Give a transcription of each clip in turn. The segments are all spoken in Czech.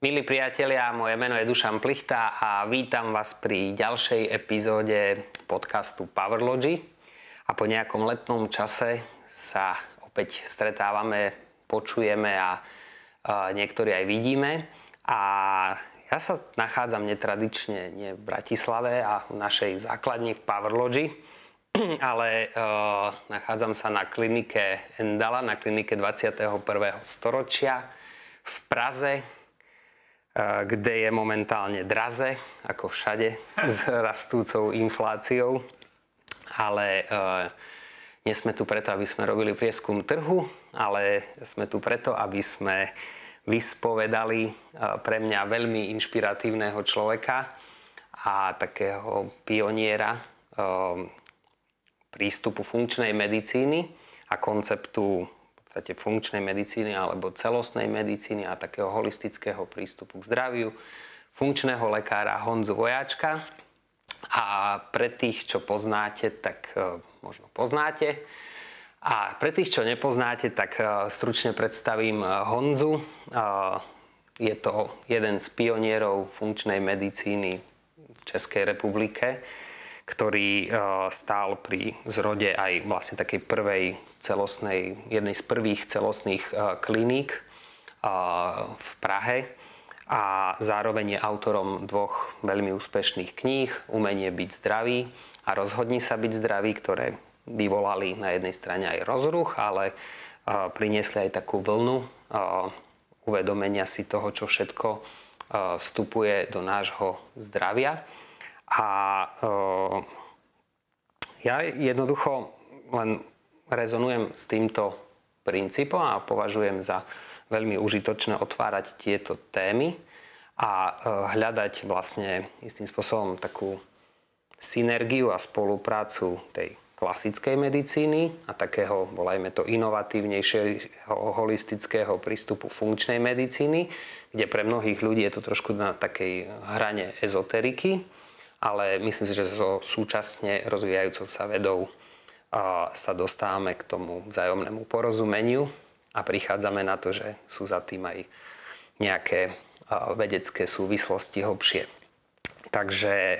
Milí priatelia, moje meno je Dušan Plichta a vítam vás pri ďalšej epizóde podcastu Powerlogy. A po nejakom letnom čase sa opäť stretávame, počujeme a niektorí aj vidíme. A ja sa nachádzam netradične nie v Bratislave a v našej základni v Powerlogy, ale nachádzam sa na klinike Endala, na klinike 21. storočia v Praze, kde je momentálne draze, ako všade, s rastúcou infláciou. Ale nie sme tu preto, aby sme robili prieskum trhu, ale sme tu preto, aby sme vyspovedali pre mňa veľmi inšpiratívneho človeka a takého pioniera prístupu funkčnej medicíny a konceptu funkčnej medicíny alebo celostnej medicíny a takého holistického prístupu k zdraviu, funkčného lekára Honzu Vojáčka. A pre tých, čo poznáte, tak možno poznáte. A pre tých, čo nepoznáte, tak stručne predstavím Honzu. Je to jeden z pionierov funkčnej medicíny v Českej republike, ktorý stál pri zrode aj vlastne takej prvej celostnej, jednej z prvých celostných kliník v Prahe a zároveň je autorom dvoch veľmi úspešných kníh Umenie byť zdravý a Rozhodni sa byť zdravý, ktoré vyvolali na jednej strane aj rozruch, ale priniesli aj takú vlnu uvedomenia si toho, čo všetko vstupuje do nášho zdravia. A ja jednoducho len rezonujem s týmto princípom a považujem za veľmi užitočné otvárať tieto témy a hľadať vlastne istým spôsobom takú synergiu a spoluprácu tej klasickej medicíny a takého, volajme to, inovatívnejšieho holistického prístupu funkčnej medicíny, kde pre mnohých ľudí je to trošku na takej hrane ezoteriky, ale myslím si, že so súčasne rozvíjajúcou sa vedou sa dostávame k tomu vzájomnému porozumeniu a prichádzame na to, že sú za tým aj nejaké vedecké súvislosti hlbšie. Takže,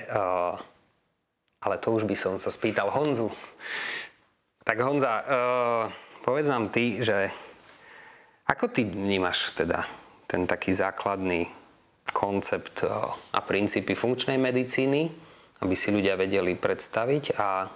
ale to už by som sa spýtal Honzu. Tak Honza, povedz nám ty, že ako ty vnímaš teda ten taký základný koncept a princípy funkčnej medicíny, aby si ľudia vedeli predstaviť a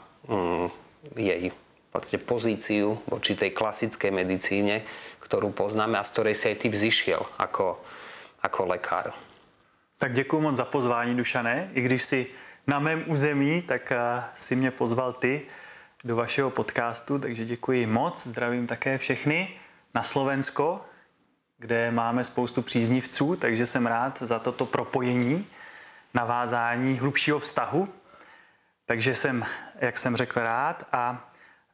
jej vlastne pozíciu voči tej klasickej medicíne, ktorú poznáme a z ktorej si aj ty vzišiel ako lekár. Tak děkuji moc za pozvání, Dušané. I když jsi na mém území, tak si mě pozval ty do vašeho podcastu, takže děkuji moc. Zdravím také všechny na Slovensko, kde máme spoustu příznivců, takže jsem rád za toto propojení, navázání hlubšího vztahu. Takže jsem, jak jsem řekl, rád. A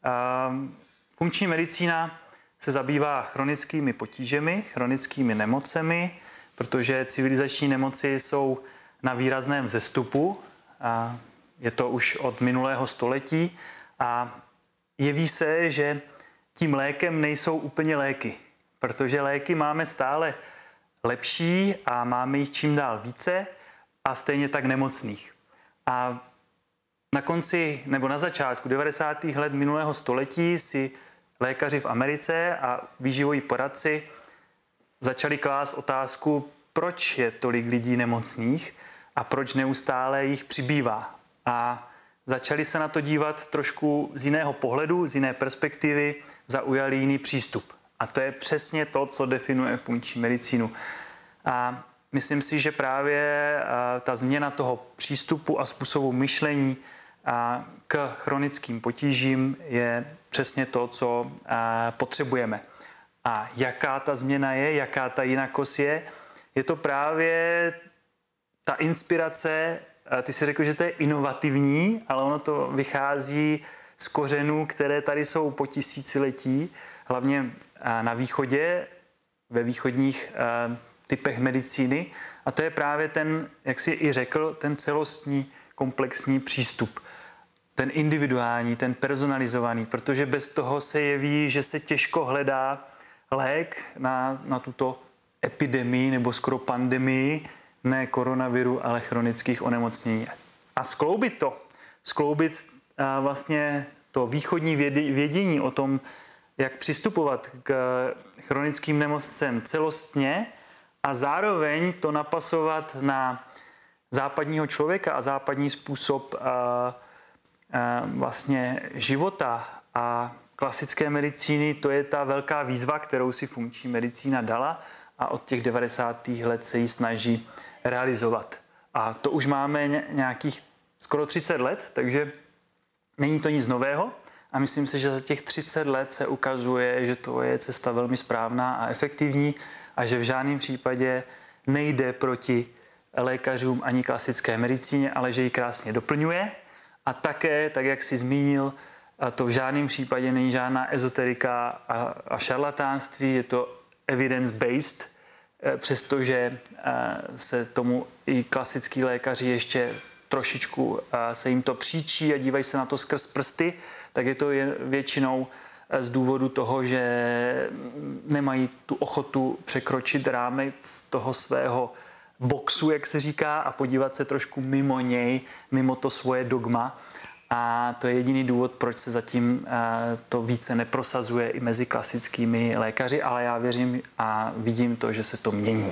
funkční medicína se zabývá chronickými potížemi, chronickými nemocemi, protože civilizační nemoci jsou na výrazném vzestupu. Je to už od minulého století a jeví se, že tím lékem nejsou úplně léky, protože léky máme stále lepší a máme jich čím dál více a stejně tak nemocných. A na konci nebo na začátku 90. let minulého století si lékaři v Americe a výživoví poradci začali klást otázku, proč je tolik lidí nemocných a proč neustále jich přibývá. A začali se na to dívat trošku z jiného pohledu, z jiné perspektivy, zaujali jiný přístup. A to je přesně to, co definuje funkční medicínu. A myslím si, že právě ta změna toho přístupu a způsobu myšlení k chronickým potížím je přesně to, co potřebujeme. A jaká ta změna je, jaká ta jinakost je to právě ta inspirace. Ty si řekl, že to je inovativní, ale ono to vychází z kořenů, které tady jsou po tisíciletí, hlavně na východě, ve východních typech medicíny. A to je právě ten, jak jsi i řekl, ten celostní komplexní přístup. Ten individuální, ten personalizovaný, protože bez toho se jeví, že se těžko hledá lék na tuto epidemii nebo skoro pandemii, ne koronaviru, ale chronických onemocnění. A skloubit vlastně to východní vědění o tom, jak přistupovat k chronickým nemocem celostně a zároveň to napasovat na západního člověka a západní způsob vlastně života a klasické medicíny, to je ta velká výzva, kterou si funkční medicína dala a od těch 90. let se ji snaží realizovat. A to už máme nějakých skoro 30 let, takže není to nic nového a myslím si, že za těch 30 let se ukazuje, že to je cesta velmi správná a efektivní a že v žádném případě nejde proti lékařům ani klasické medicíně, ale že ji krásně doplňuje. A také, tak jak jsi zmínil, to v žádném případě není žádná ezoterika a šarlatánství, je to evidence-based, přestože se tomu i klasický lékaři ještě trošičku se jim to příčí a dívají se na to skrz prsty, tak je to většinou z důvodu toho, že nemají tu ochotu překročit rámec toho svého boxu, jak se říká, a podívat se trošku mimo něj, mimo to svoje dogma. A to je jediný důvod, proč se zatím to více neprosazuje i mezi klasickými lékaři, ale já věřím a vidím to, že se to mění.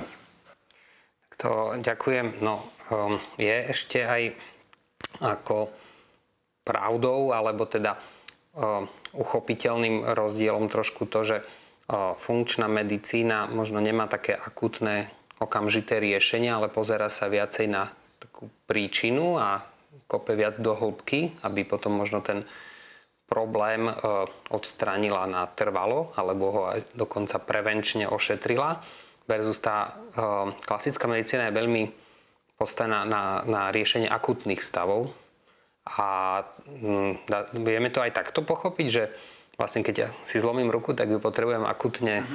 To ďakujem. No, je ešte aj ako pravdou, alebo teda uchopiteľným rozdielom trošku to, že funkčná medicína možno nemá také akutné okamžité riešenia, ale pozerá sa viacej na takú príčinu a kope viac do hĺbky, aby potom možno ten problém odstránila na trvalo, alebo ho aj dokonca prevenčne ošetrila. Versus tá klasická medicína je veľmi postavená na riešenie akutných stavov. A vieme to aj takto pochopiť, že vlastne keď ja si zlomím ruku, tak ju potrebujem akutne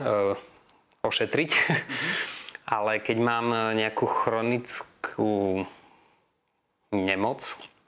ošetriť. Ale keď mám nejakú chronickú nemoc,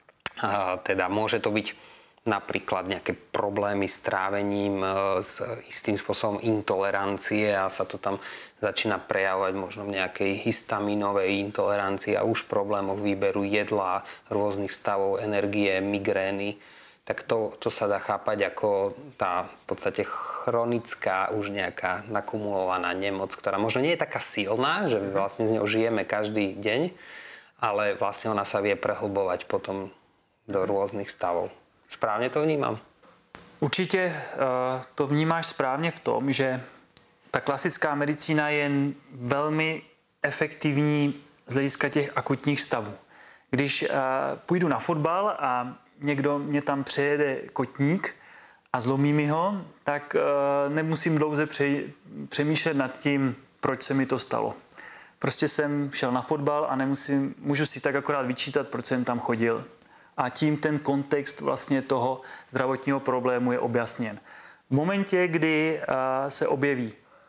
teda môže to byť napríklad nejaké problémy s trávením, s istým spôsobom intolerancie a sa to tam začína prejavovať možno v nejakej histamínovej intolerancii a už problémoch výberu jedla, rôznych stavov energie, migrény, tak to sa dá chápať ako tá v podstate chronická už nejaká nakumulovaná nemoc, ktorá možno nie je taká silná, že vlastne s ňou žijeme každý deň, ale vlastne ona sa vie prehlbovať potom do rôznych stavov. Správně to vnímám? Určitě to vnímáš správně v tom, že ta klasická medicína je velmi efektivní z hlediska těch akutních stavů. Když půjdu na fotbal a někdo mě tam přejede kotník a zlomí mi ho, tak nemusím dlouze přemýšlet nad tím, proč se mi to stalo. Prostě jsem šel na fotbal a můžu si tak akorát vyčítat, proč jsem tam chodil. A tím ten kontext vlastně toho zdravotního problému je objasněn. V momentě, kdy se objeví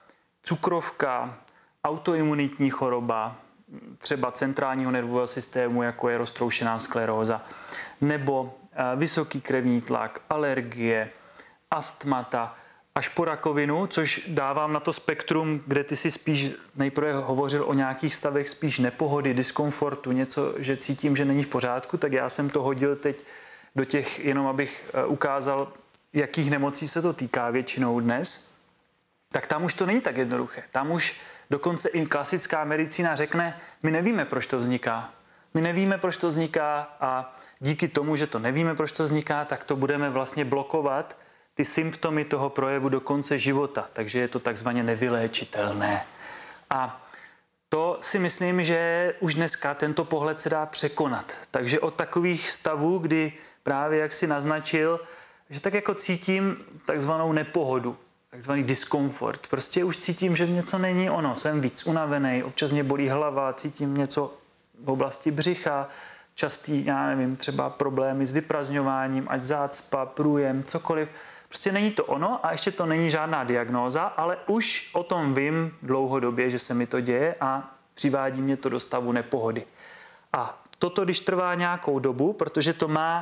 cukrovka, autoimunitní choroba, třeba centrálního nervového systému, jako je roztroušená skleróza, nebo vysoký krevní tlak, alergie, astmata, až po rakovinu, což dávám na to spektrum, kde ty si spíš nejprve hovořil o nějakých stavech spíš nepohody, diskomfortu, něco, že cítím, že není v pořádku, tak já jsem to hodil teď do těch, jenom abych ukázal, jakých nemocí se to týká většinou dnes, tak tam už to není tak jednoduché. Tam už dokonce i klasická medicína řekne, my nevíme, proč to vzniká. My nevíme, proč to vzniká a díky tomu, že to nevíme, proč to vzniká, tak to budeme vlastně blokovat ty symptomy toho projevu do konce života, takže je to takzvaně nevyléčitelné. A to si myslím, že už dneska tento pohled se dá překonat. Takže od takových stavů, kdy právě, jak si naznačil, že tak jako cítím takzvanou nepohodu, takzvaný diskomfort. Prostě už cítím, že něco není ono, jsem víc unavený, občas mě bolí hlava, cítím něco v oblasti břicha, častý, já nevím, třeba problémy s vyprazňováním, ať zácpa, průjem, cokoliv. Prostě není to ono a ještě to není žádná diagnóza, ale už o tom vím dlouhodobě, že se mi to děje a přivádí mě to do stavu nepohody. A toto, když trvá nějakou dobu, protože to má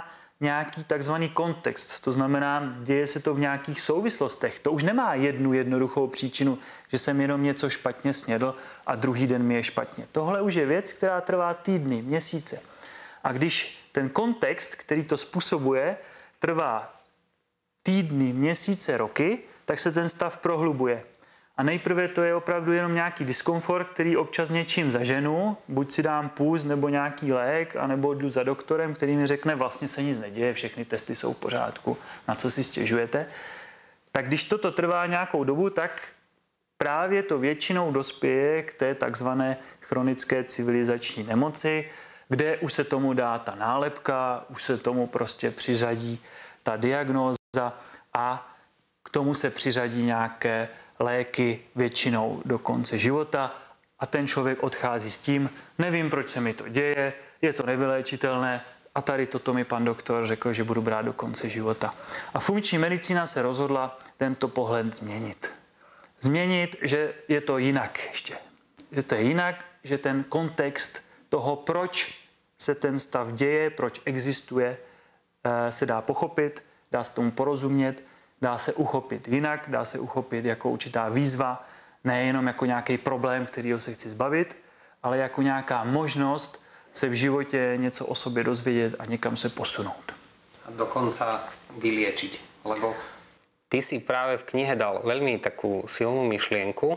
nějaký takzvaný kontext. To znamená, děje se to v nějakých souvislostech. To už nemá jednu jednoduchou příčinu, že jsem jenom něco špatně snědl a druhý den mi je špatně. Tohle už je věc, která trvá týdny, měsíce. A když ten kontext, který to způsobuje, trvá týdny, měsíce, roky, tak se ten stav prohlubuje. A nejprve to je opravdu jenom nějaký diskomfort, který občas něčím zaženu, buď si dám půst nebo nějaký lék, anebo jdu za doktorem, který mi řekne, vlastně se nic neděje, všechny testy jsou v pořádku, na co si stěžujete. Tak když toto trvá nějakou dobu, tak právě to většinou dospěje k té takzvané chronické civilizační nemoci, kde už se tomu dá ta nálepka, už se tomu prostě přiřadí ta diagnóza a k tomu se přiřadí nějaké léky většinou do konce života a ten člověk odchází s tím, nevím, proč se mi to děje, je to nevyléčitelné a tady toto mi pan doktor řekl, že budu brát do konce života. A funkční medicína se rozhodla tento pohled změnit. Změnit, že je to jinak ještě. Že to je jinak, že ten kontext toho, proč se ten stav děje, proč existuje, se dá pochopit, dá se tomu porozumět, dá se uchopit jinak, dá se uchopit jako určitá výzva, nejenom jako nějaký problém, kterýho se chci zbavit, ale jako nějaká možnost se v životě něco o sobě dozvědět a někam se posunout. A dokonca vyliečiť. Lebo ty si práve v knihe dal veľmi takú silnú myšlienku,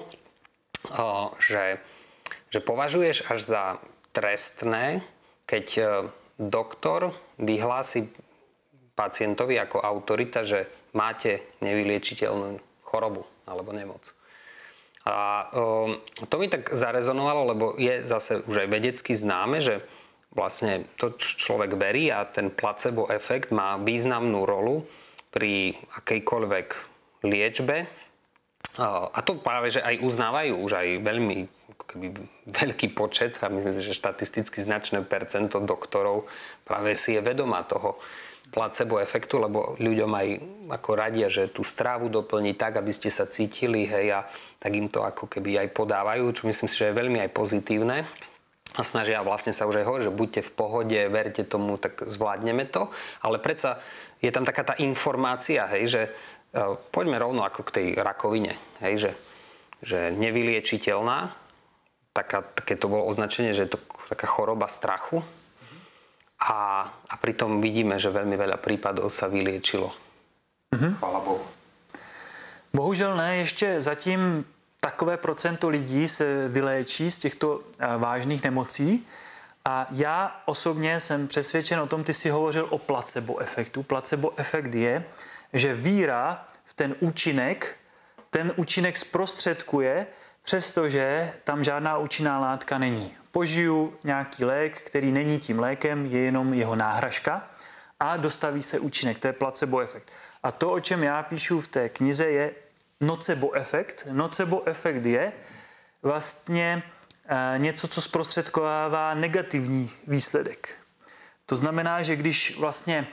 že považuješ až za trestné, keď doktor vyhlási pacientovi ako autorita, že máte nevyliečiteľnú chorobu alebo nemoc. A to mi tak zarezonovalo, lebo je zase už aj vedecky známe, že vlastne to, čo človek berí a ten placebo efekt má významnú rolu pri akejkoľvek liečbe. A to práve, že aj uznávajú už aj veľmi veľký počet, a myslím si, že štatisticky značné percento doktorov práve si je vedomá toho placebo efektu, lebo ľuďom aj ako radia, že tú strávu doplní tak, aby ste sa cítili, hej, a tak im to ako keby aj podávajú, čo myslím si, že je veľmi aj pozitívne. A snažia vlastne sa už aj hovoriť, že buďte v pohode, verte tomu, tak zvládneme to. Ale predsa je tam taká tá informácia, hej, že poďme rovno ako k tej rakovine, hej, že nevyliečiteľná, také to bolo označenie, že je to taká choroba strachu. A pritom vidíme, že veľmi veľa prípadov sa vyliečilo. Chvála Bohu. Bohužel ne, ještě zatím takové procento lidí se vyléčí z těchto vážných nemocí. A já osobně jsem přesvědčen o tom, ty jsi hovořil o placebo efektu. Placebo efekt je, že víra v ten účinek zprostředkuje, přestože tam žádná účinná látka není. Požiju nějaký lék, který není tím lékem, je jenom jeho náhražka a dostaví se účinek. To je placebo efekt. A to, o čem já píšu v té knize, je nocebo efekt. Nocebo efekt je vlastně něco, co zprostředkovává negativní výsledek. To znamená, že když vlastně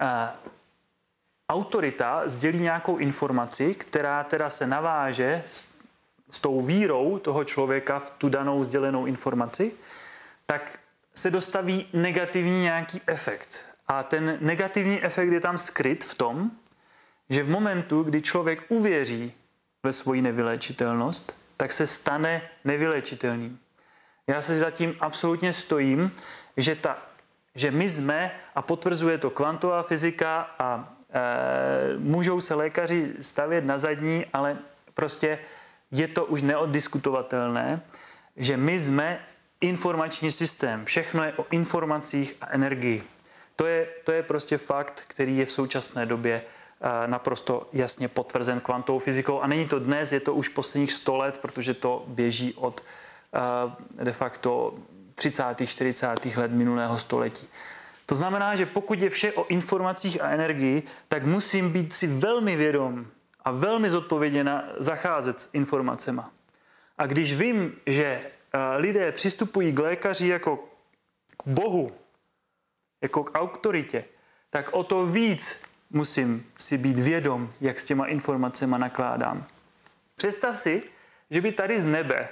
autorita sdělí nějakou informaci, která teda se naváže s tou vírou toho člověka v tu danou sdělenou informaci, tak se dostaví negativní nějaký efekt. A ten negativní efekt je tam skryt v tom, že v momentu, kdy člověk uvěří ve svoji nevyléčitelnost, tak se stane nevyléčitelným. Já se zatím absolutně stojím, že my jsme, a potvrzuje to kvantová fyzika a můžou se lékaři stavět na zadní, ale prostě je to už neoddiskutovatelné, že my jsme informační systém. Všechno je o informacích a energii. To je prostě fakt, který je v současné době naprosto jasně potvrzen kvantovou fyzikou. A není to dnes, je to už posledních 100 let, protože to běží od de facto 30. 40. let minulého století. To znamená, že pokud je vše o informacích a energii, tak musím být si velmi vědom a velmi zodpovědně zacházet s informacema. A když vím, že lidé přistupují k lékaři jako k Bohu, jako k autoritě, tak o to víc musím si být vědom, jak s těma informacema nakládám. Představ si, že by tady z nebe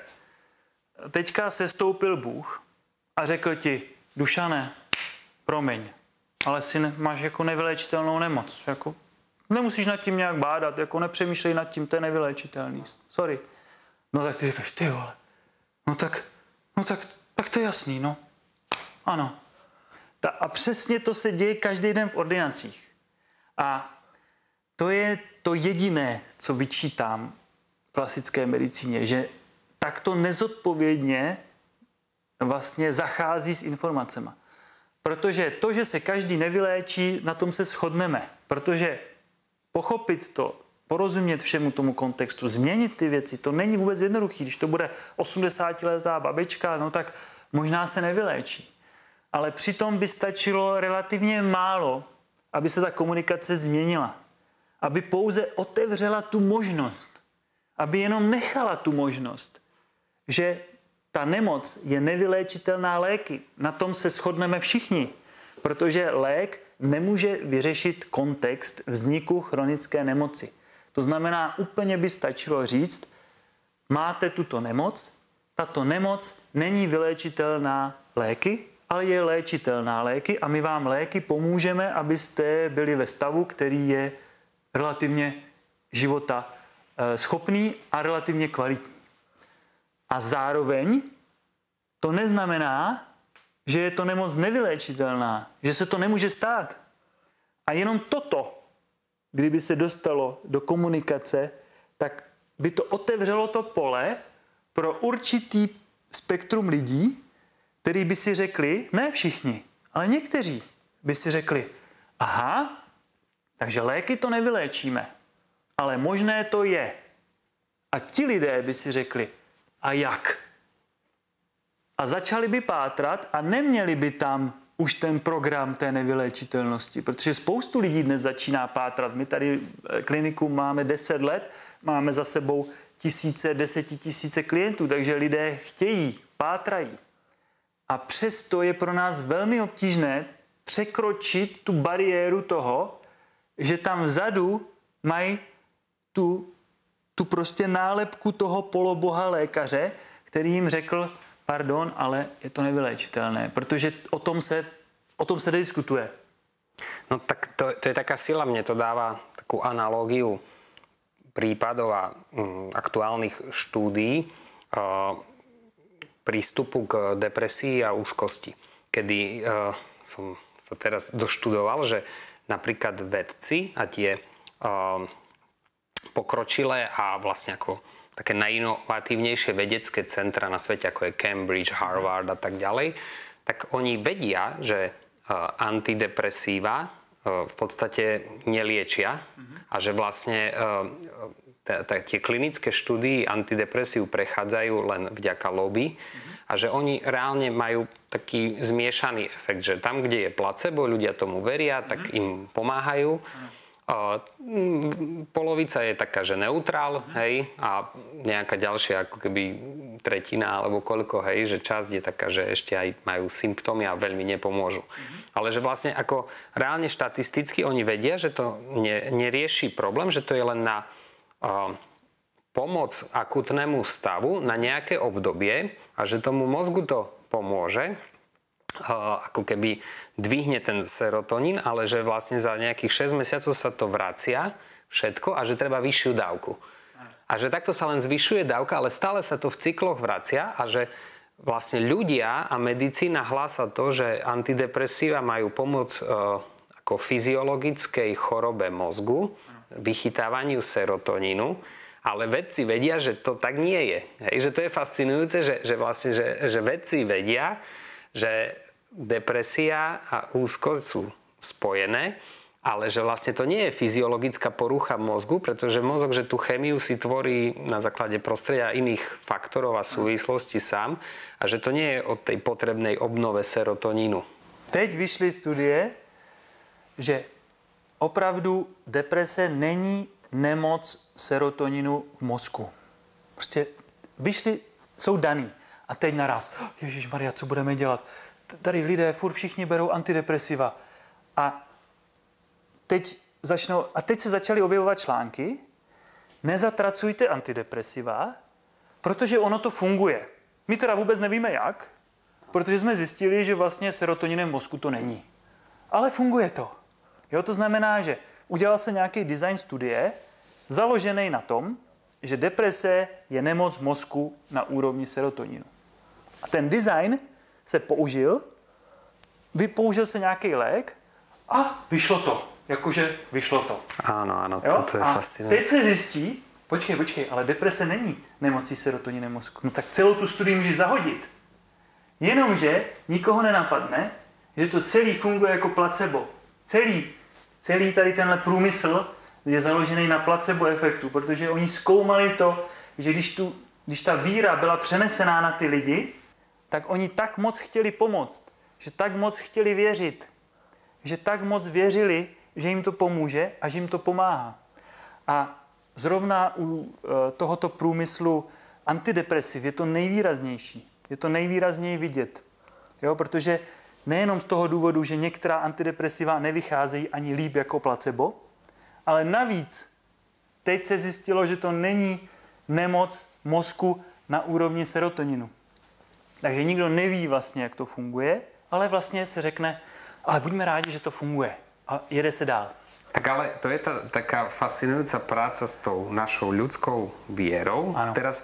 teďka sestoupil Bůh a řekl ti, Dušane, promiň, ale máš jako nevyléčitelnou nemoc. Jako, nemusíš nad tím nějak bádat, jako nepřemýšlej nad tím, to je nevyléčitelný. Sorry. No tak ty říkáš, ty vole, no tak to je jasný, no. Ano. A přesně to se děje každý den v ordinacích. A to je to jediné, co vyčítám klasické medicíně, že takto nezodpovědně vlastně zachází s informacema. Protože to, že se každý nevyléčí, na tom se shodneme. Protože pochopit to, porozumět všemu tomu kontextu, změnit ty věci, to není vůbec jednoduché. Když to bude 80letá babička, no tak možná se nevyléčí. Ale přitom by stačilo relativně málo, aby se ta komunikace změnila. Aby pouze otevřela tu možnost. Aby jenom nechala tu možnost, že ta nemoc je nevyléčitelná léky. Na tom se shodneme všichni. Protože lék nemůže vyřešit kontext vzniku chronické nemoci. To znamená, úplně by stačilo říct, máte tuto nemoc, tato nemoc není vyléčitelná léky, ale je léčitelná léky a my vám léky pomůžeme, abyste byli ve stavu, který je relativně života schopný a relativně kvalitní. A zároveň to neznamená, že je to nemoc nevyléčitelná, že se to nemůže stát. A jenom toto, kdyby se dostalo do komunikace, tak by to otevřelo to pole pro určitý spektrum lidí, který by si řekli, ne všichni, ale někteří by si řekli, aha, takže léky to nevyléčíme, ale možné to je. A ti lidé by si řekli, a jak? A začali by pátrat a neměli by tam už ten program té nevyléčitelnosti, protože spoustu lidí dnes začíná pátrat. My tady kliniku máme 10 let, máme za sebou desetitisíce klientů, takže lidé chtějí, pátrají. A přesto je pro nás velmi obtížné překročit tu bariéru toho, že tam vzadu mají tu prostě nálepku toho poloboha lékaře, který jim řekl, pardon, ale je to nevyléčitelné, protože o tom se diskutuje. No tak to je taká sila, mne to dáva takú analógiu prípadov a aktuálnych štúdií prístupu k depresii a úzkosti. Kedy som sa teraz doštudoval, že napríklad vedci a tie pokročilé a vlastne ako také najinovatívnejšie vedecké centra na svete, ako je Cambridge, Harvard a tak ďalej, tak oni vedia, že antidepresíva v podstate neliečia a že vlastne tie klinické štúdie antidepresív prechádzajú len vďaka lobby a že oni reálne majú taký zmiešaný efekt, že tam, kde je placebo, ľudia tomu veria, tak im pomáhajú. Polovica je taká, že neutrál, hej, a nejaká ďalšia ako keby tretina alebo koľko, hej, že časť je taká, že ešte aj majú symptómy a veľmi nepomôžu. Ale že vlastne ako reálne štatisticky oni vedia, že to nerieši problém, že to je len na pomoc akutnému stavu na nejaké obdobie a že tomu mozgu to pomôže, ako keby dvihne ten serotonín, ale že vlastne za nejakých 6 mesiacov sa to vracia všetko a že treba vyššiu dávku. A že takto sa len zvyšuje dávka, ale stále sa to v cykloch vracia a že vlastne ľudia a medicína hlása to, že antidepresíva majú pomoc ako fyziologickej chorobe mozgu, vychytávaniu serotonínu, ale vedci vedia, že to tak nie je. Hej, že to je fascinujúce, že vlastne že vedci vedia, že depresia a úzkosť sú spojené, ale že vlastne to nie je fyziologická porucha mozgu, pretože mozog, že tú chemiu si tvorí na základe prostredia iných faktorov a súvislostí sám a že to nie je o tej potrebnej obnove serotonínu. Teď vyšly studie, že opravdu deprese není nemoc serotoninu v mozku. Prostě vyšly, jsou daný. A teď naraz, Ježišmarja, co budeme dělat? Tady lidé furt všichni berou antidepresiva. A teď se začaly objevovat články, nezatracujte antidepresiva, protože ono to funguje. My teda vůbec nevíme jak, protože jsme zjistili, že vlastně serotoninem v mozku to není. ale funguje to. Jo, to znamená, že udělal se nějaký design studie, založený na tom, že deprese je nemoc mozku na úrovni serotoninu. A ten design se použil, vypoužil se nějaký lék a vyšlo to. Jakože vyšlo to. Ano, to je fascinující. Teď se zjistí, počkej, ale deprese není nemocí serotoninu mozku. No tak celou tu studii můžeš zahodit. Jenomže nikoho nenapadne, že to celý funguje jako placebo. Celý tady tenhle průmysl je založený na placebo efektu, protože oni zkoumali to, že když ta víra byla přenesená na ty lidi, tak oni tak moc chtěli pomoct, že tak moc chtěli věřit, že tak moc věřili, že jim to pomůže a že jim to pomáhá. A zrovna u tohoto průmyslu antidepresiv je to nejvýraznější. Je to nejvýrazněji vidět. Jo, protože nejenom z toho důvodu, že některá antidepresiva nevycházejí ani líp jako placebo, ale navíc teď se zjistilo, že to není nemoc mozku na úrovni serotoninu. Takže nikdo neví vlastně, jak to funguje, ale vlastně se řekne, ale buďme rádi, že to funguje a jede se dál. Tak ale to je taká fascinujúca práca s tou našou ľudskou vierou. Áno. Teraz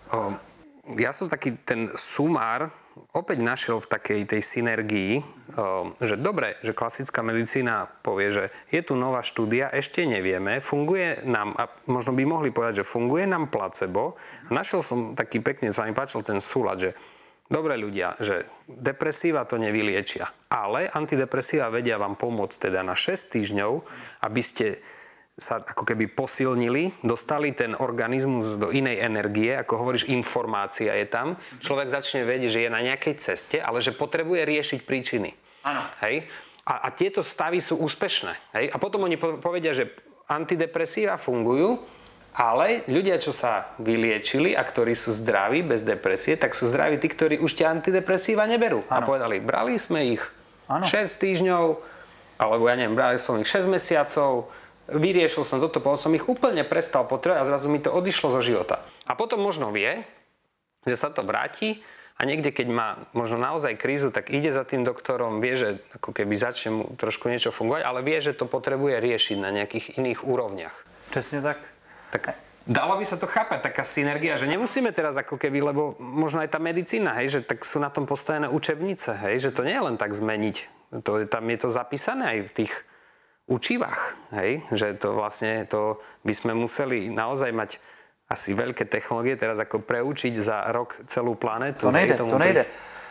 ja som taký ten sumár opäť našiel v takej tej synergii, že dobre, že klasická medicína povie, že je tu nová štúdia, ešte nevieme, funguje nám, a možno by mohli povedať, že funguje nám placebo. A našiel som taký pekne, sa mi páčil ten súlad, že dobre ľudia, že depresíva to nevyliečia, ale antidepresíva vedia vám pomôcť teda na 6 týždňov, aby ste sa ako keby posilnili, dostali ten organizmus do inej energie, ako hovoríš, informácia je tam. Človek začne vedieť, že je na nejakej ceste, ale že potrebuje riešiť príčiny. Áno. Hej? A tieto stavy sú úspešné. Hej? A potom oni povedia, že antidepresíva fungujú, ale ľudia, čo sa vyliečili a ktorí sú zdraví bez depresie, tak sú zdraví tí, ktorí už tie antidepresíva neberú. Áno. A povedali, brali sme ich Áno. 6 týždňov, alebo ja neviem, brali som ich 6 mesiacov, vyriešil som toto, som ich úplne prestal potrebovať a zrazu mi to odišlo zo života. A potom možno vie, že sa to vráti a niekde, keď má možno naozaj krízu, tak ide za tým doktorom, vie, že ako keby začne mu trošku niečo fungovať, ale vie, že to potrebuje riešiť na nejakých iných úrovniach. Přesně tak. Tak dalo by sa to chápať, taká synergia, že nemusíme teraz ako keby, lebo možno aj tá medicína, hej, že tak sú na tom postavené učebnice, hej, že to nie je len tak zmeniť. Tam je to zapísané aj v tých učivách, hej, že to vlastne to by sme museli naozaj mať asi veľké technológie teraz ako preučiť za rok celú planetu. To nejde.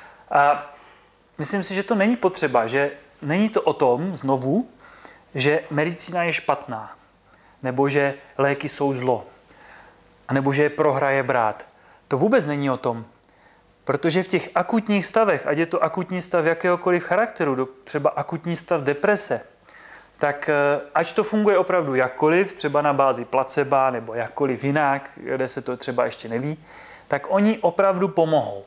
A myslím si, že to není potřeba, že není to o tom znovu, že medicína je špatná, nebo že léky jsou zlo, nebo že je prohra je brát. To vůbec není o tom. Protože v těch akutních stavech, ať je to akutní stav jakéhokoliv charakteru, třeba akutní stav deprese, tak ať to funguje opravdu jakkoliv, třeba na bázi placeba nebo jakkoliv jinak, kde se to třeba ještě neví, tak oni opravdu pomohou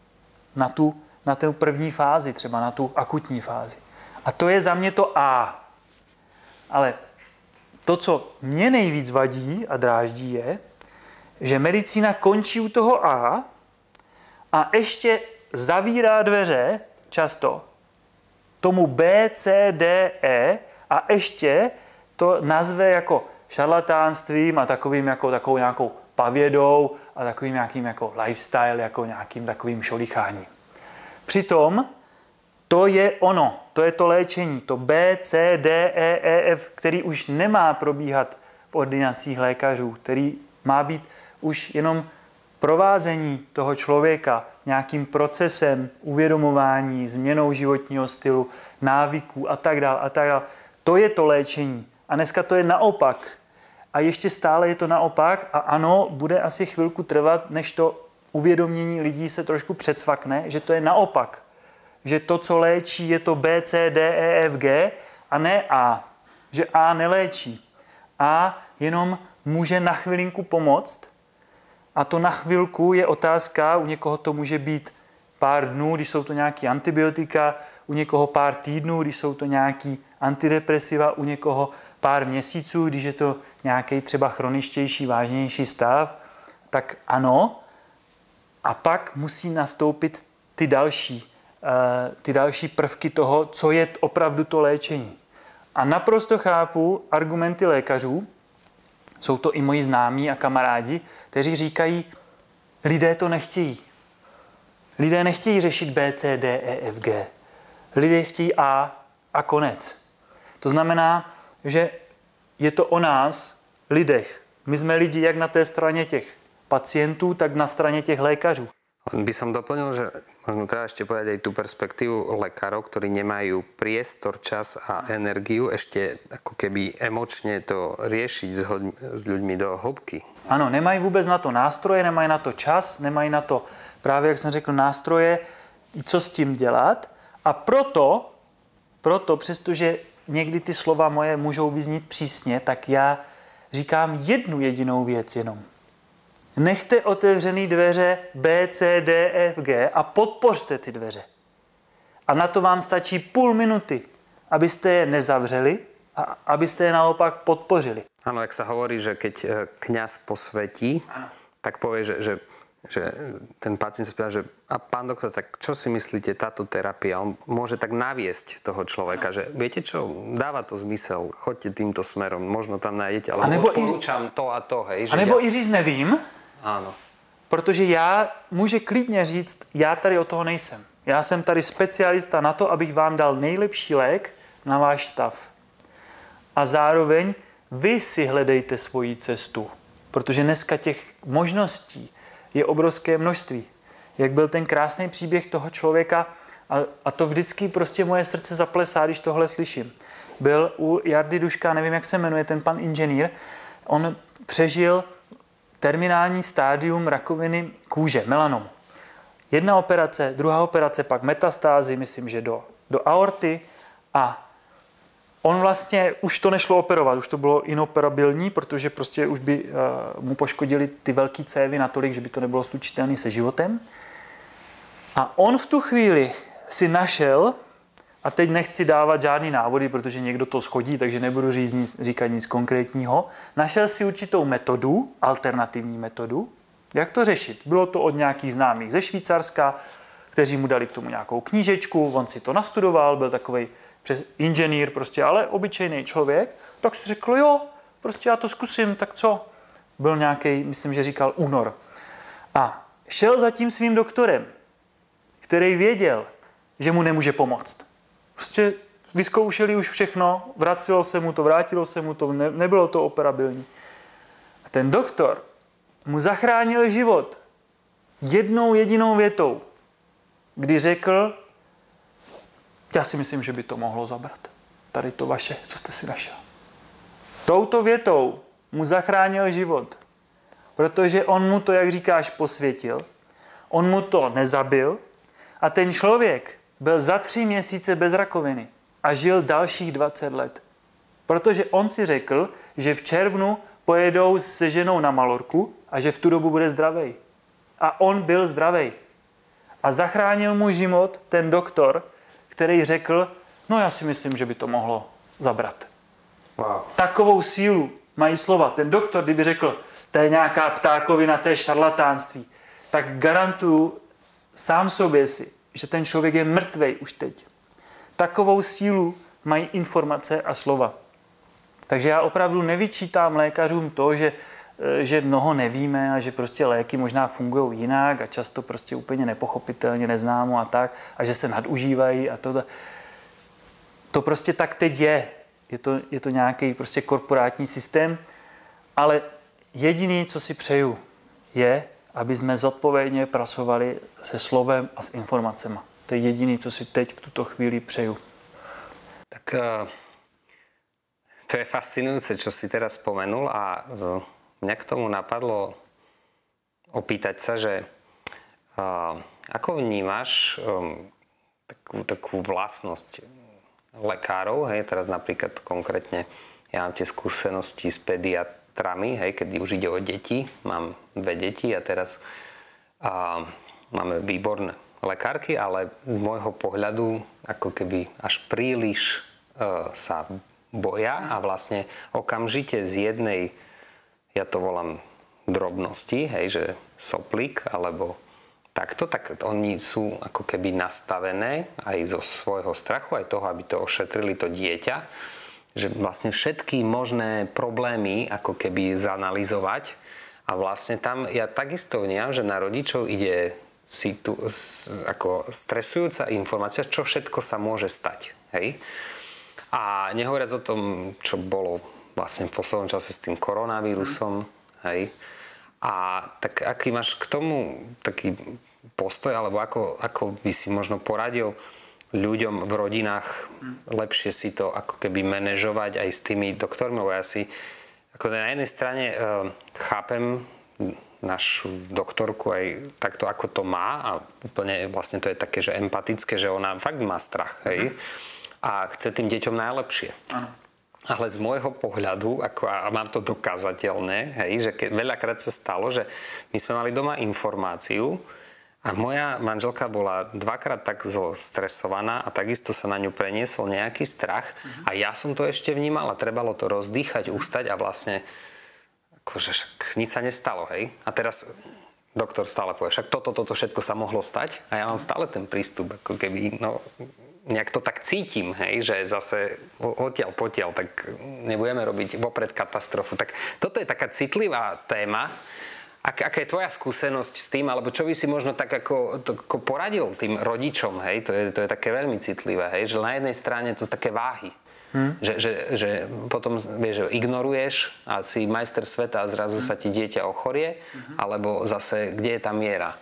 na tu první fázi, třeba na tu akutní fázi. A to je za mě to A. Ale to, co mě nejvíc vadí a dráždí, je, že medicína končí u toho a ještě zavírá dveře často tomu B, C, D, E a ještě to nazve jako šarlatánstvím a takovou nějakou pavědou a takovým nějakým jako lifestyle, jako nějakým takovým šolicháním. Přitom to je ono, to je to léčení, to B, C, D, E, F, který už nemá probíhat v ordinacích lékařů, který má být už jenom provázení toho člověka nějakým procesem uvědomování, změnou životního stylu, návyků a tak dále. To je to léčení. A dneska to je naopak. A ještě stále je to naopak a ano, bude asi chvilku trvat, než to uvědomění lidí se trošku předsvakne, že to je naopak. Že to, co léčí, je to B, C, D, E, F, G a ne A. Že A neléčí. A jenom může na chvilinku pomoct. A to na chvilku je otázka, u někoho to může být pár dnů, když jsou to nějaký antibiotika, u někoho pár týdnů, když jsou to nějaký antidepresiva, u někoho pár měsíců, když je to nějaký třeba chroničtější, vážnější stav, tak ano. A pak musí nastoupit ty další ty další prvky toho, co je opravdu to léčení. A naprosto chápu argumenty lékařů, jsou to i moji známí a kamarádi, kteří říkají, lidé to nechtějí. Lidé nechtějí řešit B, C, D, E, F, G. Lidé chtějí a konec. To znamená, že je to o nás, lidech. My jsme lidi jak na té straně těch pacientů, tak na straně těch lékařů. By som doplnil, že možno treba ešte povedať aj tú perspektívu lekárov, ktorí nemajú priestor, čas a energiu ešte ako keby emočne to riešiť s ľuďmi do hĺbky. Ano, nemají vůbec na to nástroje, nemají na to čas, nemají na to právě, jak jsem řekl, nástroje, co s tím dělat. A proto, přestože někdy ty slova moje můžou vyznít přísně, tak já říkám jednu jedinou věc jenom. Nechte otevřený dveře B, C, D, F, G a podpořte ty dveře. A na to vám stačí půl minuty, abyste je nezavřeli a abyste je naopak podpořili. Áno, jak sa hovorí, že keď kňaz posvetí, tak povie, že ten pacient sa spýta, že a pán doktor, tak čo si myslíte, táto terapia? On môže tak naviesť toho človeka, že viete čo, dáva to zmysel, choďte týmto smerom, možno tam nájdete, ale odporúčam to a to, hej. A nebo i říct nevím, áno. Protože může klidně říct, já tady od toho nejsem. Já jsem tady specialista na to, abych vám dal nejlepší lék na váš stav. A zároveň vy si hledejte svoji cestu, protože dneska těch možností je obrovské množství. Jak byl ten krásný příběh toho člověka, a to vždycky prostě moje srdce zaplesá, když tohle slyším. Byl u Jardy Duška, nevím, jak se jmenuje, ten pan inženýr, on přežil terminální stádium rakoviny kůže, melanomu. Jedna operace, druhá operace, pak metastázy, myslím, že do aorty, a on vlastně už to nešlo operovat, už to bylo inoperabilní, protože prostě už by mu poškodili ty velké cévy natolik, že by to nebylo slučitelné se životem. A on v tu chvíli si našel, a teď nechci dávat žádný návody, protože někdo to schodí, takže nebudu říkat nic konkrétního, našel si určitou metodu, alternativní metodu, jak to řešit. Bylo to od nějakých známých ze Švýcarska, kteří mu dali k tomu nějakou knížečku, on si to nastudoval, byl takovej inženýr, prostě, ale obyčejný člověk, tak si řekl, jo, prostě já to zkusím, tak co? Byl nějaký, myslím, že říkal únor. A šel za tím svým doktorem, který věděl, že mu nemůže pomoct. Prostě vyzkoušeli už všechno, vrátilo se mu to, nebylo to operabilní. A ten doktor mu zachránil život jednou jedinou větou, kdy řekl, já si myslím, že by to mohlo zabrat. Tady to vaše, co jste si našel. Touto větou mu zachránil život, protože on mu to, jak říkáš, posvětil, on mu to nezabil a ten člověk byl za 3 měsíce bez rakoviny a žil dalších 20 let. Protože on si řekl, že v červnu pojedou se ženou na Malorku a že v tu dobu bude zdravej. A on byl zdravej. A zachránil mu život ten doktor, který řekl, no já si myslím, že by to mohlo zabrat. Wow. Takovou sílu mají slova. Ten doktor, kdyby řekl, to je nějaká ptákovina, to je šarlatánství, tak garantuju sám sobě si, že ten člověk je mrtvej už teď. Takovou sílu mají informace a slova. Takže já opravdu nevyčítám lékařům to, že mnoho nevíme a že prostě léky možná fungují jinak a často prostě úplně nepochopitelně neznámo a tak, a že se nadužívají a to. To prostě tak teď je. Je to nějaký prostě korporátní systém, ale jediný, co si přeju, je, aby jsme zodpovědně pracovali se slovem a s informacemi. To je jediný, co si teď v tuto chvíli přeju. Tak to je fascinujúce, čo si teraz spomenul, a mňa k tomu napadlo opýtať sa, že ako vnímaš takú vlastnosť lekárov, hej, teraz napríklad konkrétne ja mám tie skúsenosti s pediatrami, hej, kedy už ide o deti, mám 2 deti a teraz máme výborné lekárky, ale z môjho pohľadu ako keby až príliš sa boja a vlastne okamžite z jednej, ja to volám drobnosti, hej, že soplík alebo takto, tak oni sú ako keby nastavené aj zo svojho strachu, aj toho, aby to ošetrili to dieťa, že vlastne všetky možné problémy ako keby zanalizovať a vlastne tam ja takisto vnímam, že na rodičov ide ako stresujúca informácia, čo všetko sa môže stať. Hej? A nehovoriac o tom, čo bolo vlastne v poslednom čase s tým koronavírusom, hej? A tak aký máš k tomu taký postoj, alebo ako by si možno poradil ľuďom v rodinách lepšie si to ako keby manažovať aj s tými doktormi, lebo ja si ako na jednej strane chápem našu doktorku aj takto, ako to má a úplne vlastne to je také, že empatické, že ona fakt má strach, hej? A chce tým deťom najlepšie. Ano. Ale z môjho pohľadu, a mám to dokázateľné, hej, že veľakrát sa stalo, že my sme mali doma informáciu a moja manželka bola dvakrát tak stresovaná a takisto sa na ňu preniesol nejaký strach a ja som to ešte vnímal a trebalo to rozdýchať, ustať a vlastne akože nič sa nestalo, hej. A teraz doktor stále povie, však toto všetko sa mohlo stať a ja mám stále ten prístup, ako keby, nejak to tak cítim, hej, že zase odtiaľ potiaľ, tak nebudeme robiť vopred katastrofu. Tak toto je taká citlivá téma. Aká je tvoja skúsenosť s tým, alebo čo by si možno tak ako poradil tým rodičom, hej, to je také veľmi citlivé, hej, že na jednej strane to sú také váhy. Že potom, vieš, že ignoruješ a si majster sveta a zrazu sa ti dieťa ochorie, alebo zase, kde je tá miera?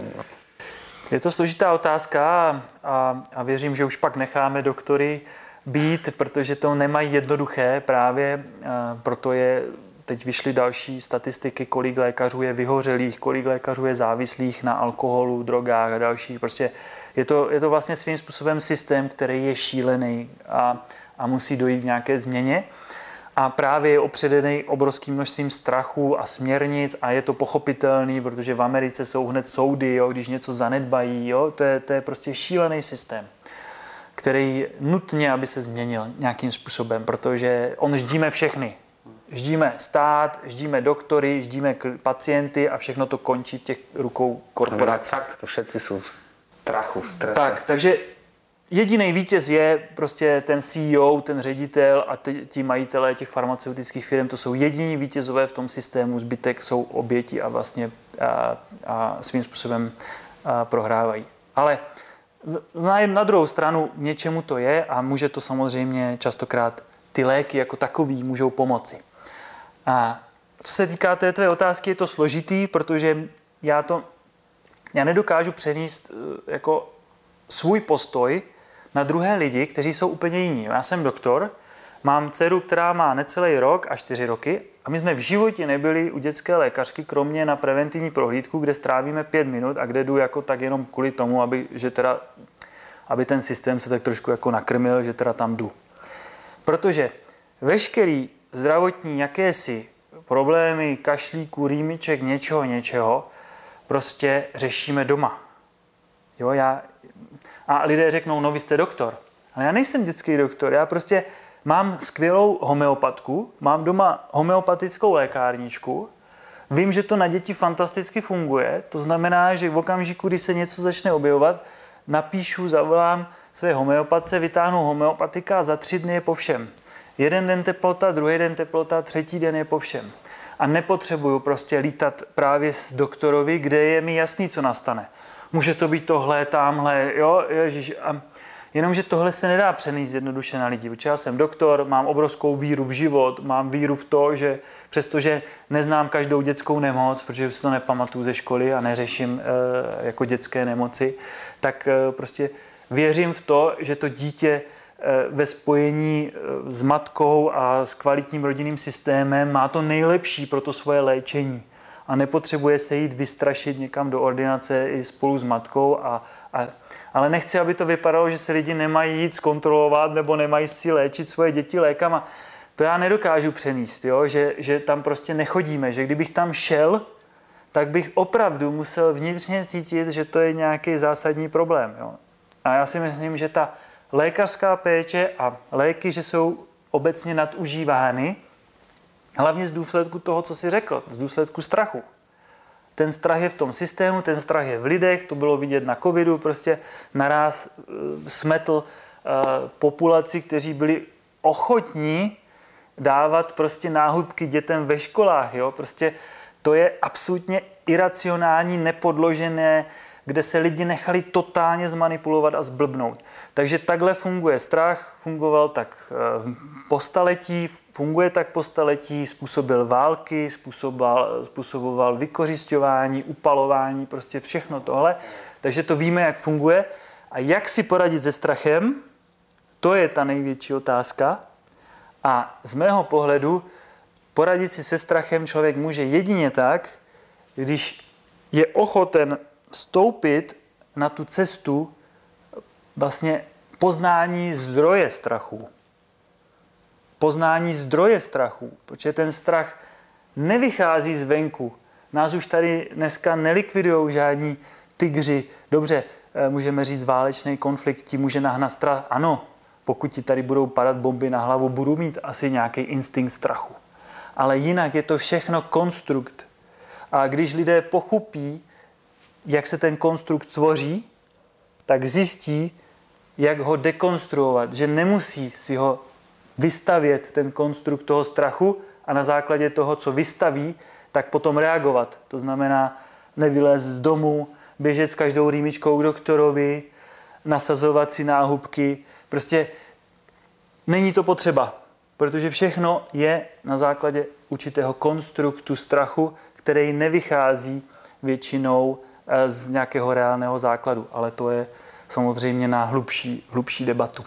Je to složitá otázka a věřím, že už pak necháme doktory být, protože to nemají jednoduché právě, proto teď vyšly další statistiky, kolik lékařů je vyhořelých, kolik lékařů je závislých na alkoholu, drogách a další. Prostě je to vlastně svým způsobem systém, který je šílený a musí dojít k nějaké změně. A právě je opředený obrovským množstvím strachu a směrnic a je to pochopitelný, protože v Americe jsou hned soudy, jo, když něco zanedbají. Jo, to je prostě šílený systém, který nutně, aby se změnil nějakým způsobem, protože on ždíme všechny. Ždíme stát, ždíme doktory, ždíme pacienty a všechno to končí v těch rukou korporací. Tak, to všetci jsou v strachu, v strese. Tak, takže jediný vítěz je prostě ten CEO, ten ředitel a ti majitelé těch farmaceutických firm, to jsou jediní vítězové v tom systému, zbytek jsou oběti a vlastně svým způsobem prohrávají. Ale na druhou stranu něčemu to je a může to samozřejmě častokrát ty léky jako takový můžou pomoci. A co se týká té tvé otázky, je to složitý, protože já nedokážu přenést jako svůj postoj na druhé lidi, kteří jsou úplně jiní. Já jsem doktor, mám dceru, která má necelý rok a 4 roky a my jsme v životě nebyli u dětské lékařky, kromě na preventivní prohlídku, kde strávíme 5 minut a kde jdu jako tak jenom kvůli tomu, aby ten systém se tak trošku jako nakrmil, že teda tam jdu. Protože veškerý zdravotní jakési problémy, kašlíků, rýmiček, něčeho prostě řešíme doma. Jo, a lidé řeknou, no vy jste doktor. Ale já nejsem dětský doktor, já prostě mám skvělou homeopatku, mám doma homeopatickou lékárničku, vím, že to na děti fantasticky funguje, to znamená, že v okamžiku, kdy se něco začne objevovat, napíšu, zavolám své homeopatce, vytáhnu homeopatika a za 3 dny je po všem. Jeden den teplota, druhý den teplota, třetí den je po všem. A nepotřebuju prostě lítat právě s doktorovi, kde je mi jasný, co nastane. Může to být tohle, tamhle, jo, ježiš. Jenomže tohle se nedá přenést jednoduše na lidi. Protože já jsem doktor, mám obrovskou víru v život, mám víru v to, že přestože neznám každou dětskou nemoc, protože si to nepamatuju ze školy a neřeším jako dětské nemoci, tak prostě věřím v to, že to dítě ve spojení s matkou a s kvalitním rodinným systémem má to nejlepší pro to svoje léčení. A nepotřebuje se jít vystrašit někam do ordinace i spolu s matkou. Ale nechci, aby to vypadalo, že se lidi nemají jít zkontrolovat nebo nemají si léčit svoje děti lékama. To já nedokážu přenést, jo? Že tam prostě nechodíme. Že kdybych tam šel, tak bych opravdu musel vnitřně cítit, že to je nějaký zásadní problém. Jo? A já si myslím, že ta lékařská péče a léky, že jsou obecně nadužívány, hlavně z důsledku toho, co jsi řekl, z důsledku strachu. ten strach je v tom systému, ten strach je v lidech, to bylo vidět na covidu, prostě naráz smetl populaci, kteří byli ochotní dávat prostě náhubky dětem ve školách, jo, prostě to je absolutně iracionální, nepodložené, kde se lidi nechali totálně zmanipulovat a zblbnout. Takže takhle funguje strach, fungoval tak po staletí, funguje tak po staletí, způsobil války, způsoboval vykořisťování, upalování, prostě všechno tohle. Takže to víme, jak funguje. A jak si poradit se strachem, to je ta největší otázka. A z mého pohledu poradit si se strachem člověk může jedině tak, když je ochoten vstoupit na tu cestu vlastně poznání zdroje strachu. Poznání zdroje strachu, protože ten strach nevychází zvenku. Nás už tady dneska nelikvidujou žádní tygři. Dobře, můžeme říct válečný konflikt, ti může nahnat strach. Ano, pokud ti tady budou padat bomby na hlavu, budu mít asi nějaký instinkt strachu. Ale jinak je to všechno konstrukt. A když lidé pochopí, jak se ten konstrukt tvoří, tak zjistí, jak ho dekonstruovat, že nemusí si ho vystavět, ten konstrukt toho strachu, a na základě toho, co vystaví, tak potom reagovat. To znamená nevylézt z domu, běžet s každou rýmičkou k doktorovi, nasazovat si náhubky. Prostě není to potřeba, protože všechno je na základě určitého konstruktu strachu, který nevychází většinou z nějakého reálného základu, ale to je samozřejmě na hlubší debatu.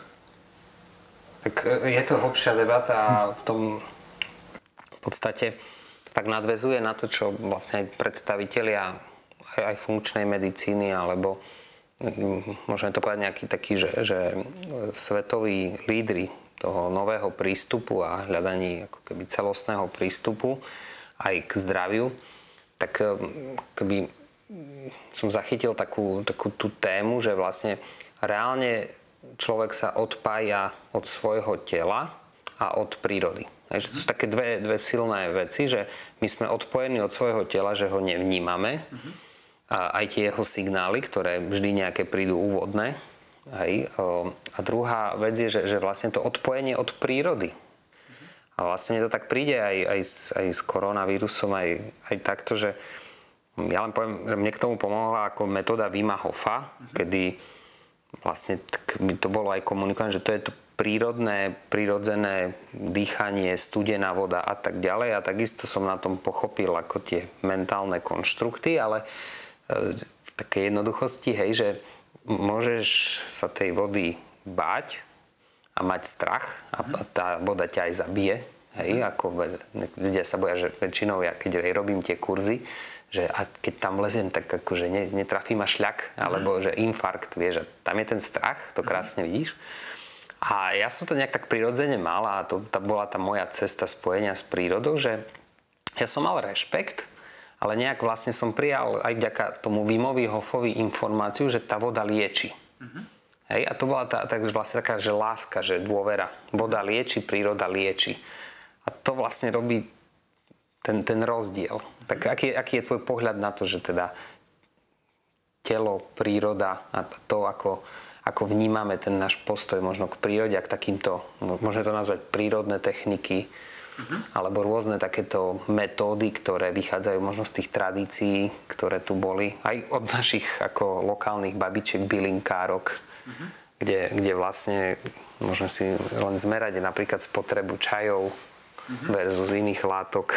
Tak je to hlbšia debata a v tom v podstate tak nadväzuje na to, čo vlastne aj predstavitelia aj funkčnej medicíny, alebo môžeme to povedať nejaký taký, že svetoví lídri toho nového prístupu a hľadaní ako keby celostného prístupu aj k zdraviu, tak keby som zachytil takú tú tému, že vlastne reálne človek sa odpája od svojho tela a od prírody. Takže to sú také dve silné veci, že my sme odpojení od svojho tela, že ho nevnímame. A aj tie jeho signály, ktoré vždy nejaké prídu úvodné. Hej. A druhá vec je, že vlastne to odpojenie od prírody. A vlastne mne to tak príde aj s koronavírusom, aj takto, že ja len poviem, že mne k tomu pomohla ako metóda Wima Hofa, kedy vlastne by to bolo aj komunikované, že to je to prirodzené dýchanie, studená voda a tak ďalej. A takisto som na tom pochopil ako tie mentálne konštrukty, ale také jednoduchosti, hej, že môžeš sa tej vody báť a mať strach a tá voda ťa aj zabije. Hej, ako ľudia sa boja, že väčšinou ja keď robím tie kurzy, že a keď tam leziem, tak akože netrafí ma šľak, alebo že infarkt, vieš, a tam je ten strach, to krásne vidíš. A ja som to nejak tak prirodzene mal a to bola tá moja cesta spojenia s prírodou, že ja som mal rešpekt, ale nejak vlastne som prijal aj vďaka tomu Wimovi Hofovi informáciu, že tá voda lieči. Hej, a to bola vlastne taká, že láska, že dôvera. Voda lieči, príroda lieči. A to vlastne robí ten rozdiel. Tak aký je tvoj pohľad na to, že teda telo, príroda a to, ako vnímame ten náš postoj možno k prírode a k takýmto, môžeme to nazvať prírodné techniky, alebo rôzne takéto metódy, ktoré vychádzajú možno z tých tradícií, ktoré tu boli, aj od našich ako lokálnych babičiek, bylinkárok, kde vlastne môžeme si len zmerať napríklad spotrebu čajov versus iných látok.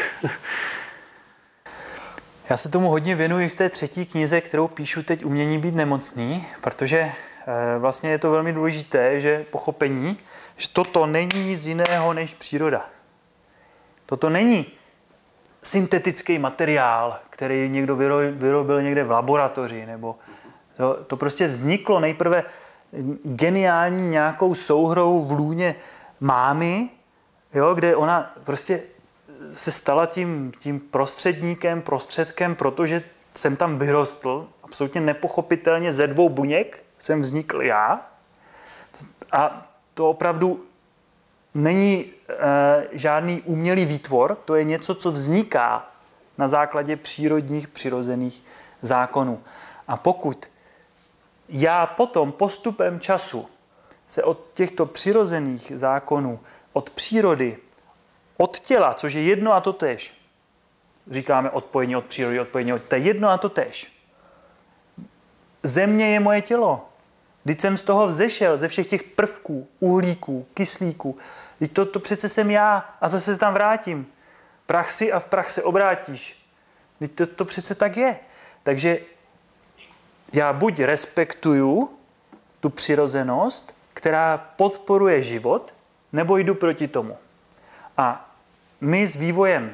Já se tomu hodně věnuji v té třetí knize, kterou píšu teď, Umění být nemocný, protože vlastně je to velmi důležité, že pochopení, že toto není nic jiného než příroda. Toto není syntetický materiál, který někdo vyrobil někde v laboratoři, nebo to prostě vzniklo nejprve geniální nějakou souhrou v lůně mámy, jo, kde ona prostě se stala tím prostředkem, protože jsem tam vyrostl, absolutně nepochopitelně ze 2 buněk jsem vznikl já. A to opravdu není žádný umělý výtvor, to je něco, co vzniká na základě přírodních, přirozených zákonů. A pokud já potom postupem času se od těchto přirozených zákonů, od přírody, od těla, což je jedno a to též, říkáme odpojení od přírody, odpojení od... To je jedno a to též. Země je moje tělo. Vždyť jsem z toho vzešel, ze všech těch prvků, uhlíků, kyslíků. To přece jsem já a zase se tam vrátím. Prach si a v prach se obrátíš. To přece tak je. Takže já buď respektuju tu přirozenost, která podporuje život, nebo jdu proti tomu. A my s vývojem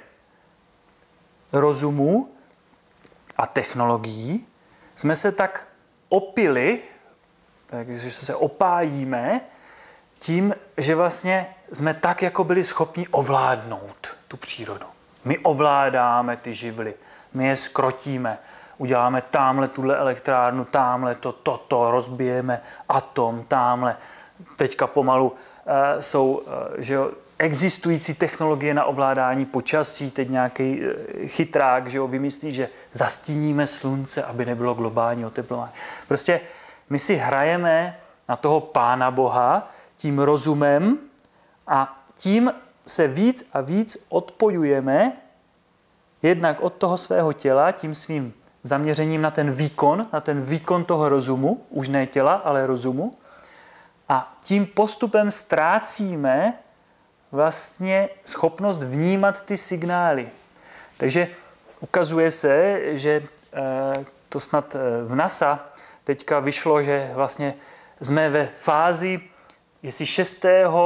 rozumu a technologií jsme se tak opili, takže se opájíme tím, že vlastně jsme tak jako byli schopni ovládnout tu přírodu. My ovládáme ty živly, my je skrotíme, uděláme támhle tuhle elektrárnu, támhle toto, rozbijeme atom, támhle. Teďka pomalu jsou že jo, existující technologie na ovládání počasí, teď nějaký chytrák, že jo, vymyslí, že zastíníme slunce, aby nebylo globální oteplování. Prostě my si hrajeme na toho Pána Boha tím rozumem a tím se víc a víc odpojujeme jednak od toho svého těla, tím svým zaměřením na ten výkon toho rozumu, už ne těla, ale rozumu. A tím postupem ztrácíme vlastně schopnost vnímat ty signály. Takže ukazuje se, že to snad v NASA teďka vyšlo, že vlastně jsme ve fázi jestli 6.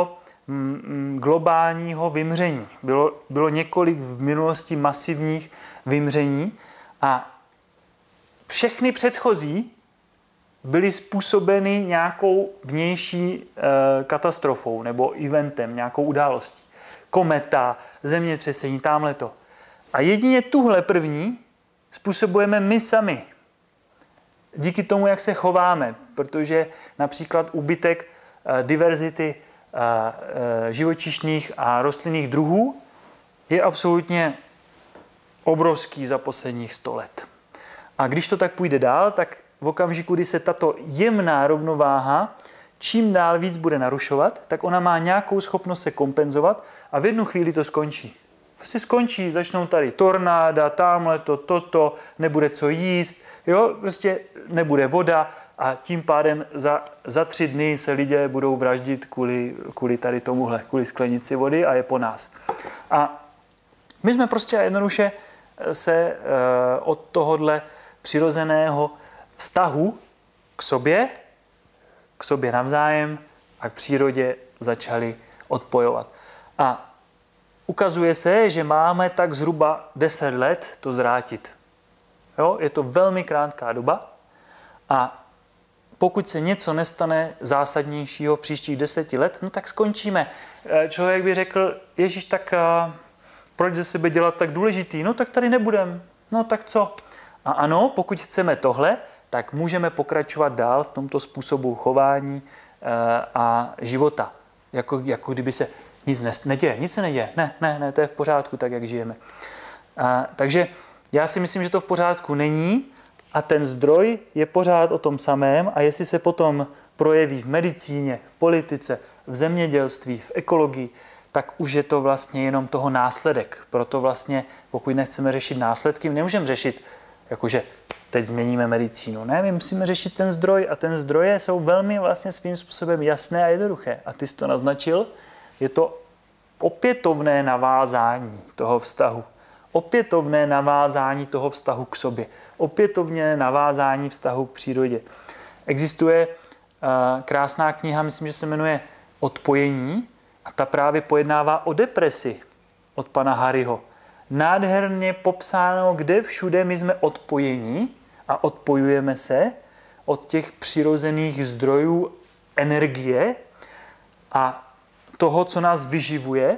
globálního vymření. Bylo několik v minulosti masivních vymření a všechny předchozí byly způsobeny nějakou vnější katastrofou nebo eventem, nějakou událostí. Kometa, zemětřesení, támhleto. A jedině tuhle první způsobujeme my sami. Díky tomu, jak se chováme, protože například úbytek diverzity živočišných a rostlinných druhů je absolutně obrovský za posledních 100 let. A když to tak půjde dál, tak v okamžiku, kdy se tato jemná rovnováha čím dál víc bude narušovat, tak ona má nějakou schopnost se kompenzovat a v jednu chvíli to skončí. Prostě skončí, začnou tady tornáda, támhleto, toto, nebude co jíst, jo, prostě nebude voda a tím pádem za 3 dny se lidé budou vraždit kvůli tady tomuhle, kvůli sklenici vody a je po nás. A my jsme prostě jednoduše se od tohohle přirozeného vztahu k sobě navzájem a k přírodě začali odpojovat. A ukazuje se, že máme tak zhruba 10 let to zvrátit. Jo? Je to velmi krátká doba a pokud se něco nestane zásadnějšího v příštích 10 let, no tak skončíme. Člověk by řekl, Ježíš, tak proč ze sebe dělat tak důležitý? No tak tady nebudem. No tak co? A ano, pokud chceme tohle, tak můžeme pokračovat dál v tomto způsobu chování a života. Jako kdyby se nic neděje, nic se neděje. Ne, to je v pořádku, tak jak žijeme. Takže já si myslím, že to v pořádku není a ten zdroj je pořád o tom samém a jestli se potom projeví v medicíně, v politice, v zemědělství, v ekologii, tak už je to vlastně jenom toho následek. Proto vlastně, pokud nechceme řešit následky, nemůžeme řešit, jakože teď změníme medicínu. Ne, my musíme řešit ten zdroj a ten zdroje jsou velmi vlastně svým způsobem jasné a jednoduché. A ty jsi to naznačil, je to opětovné navázání toho vztahu. Opětovné navázání toho vztahu k sobě. Opětovné navázání vztahu k přírodě. Existuje krásná kniha, myslím, že se jmenuje Odpojení a ta právě pojednává o depresi od pana Harryho. Nádherně popsáno, kde všude my jsme odpojení a odpojujeme se od těch přirozených zdrojů energie a toho, co nás vyživuje.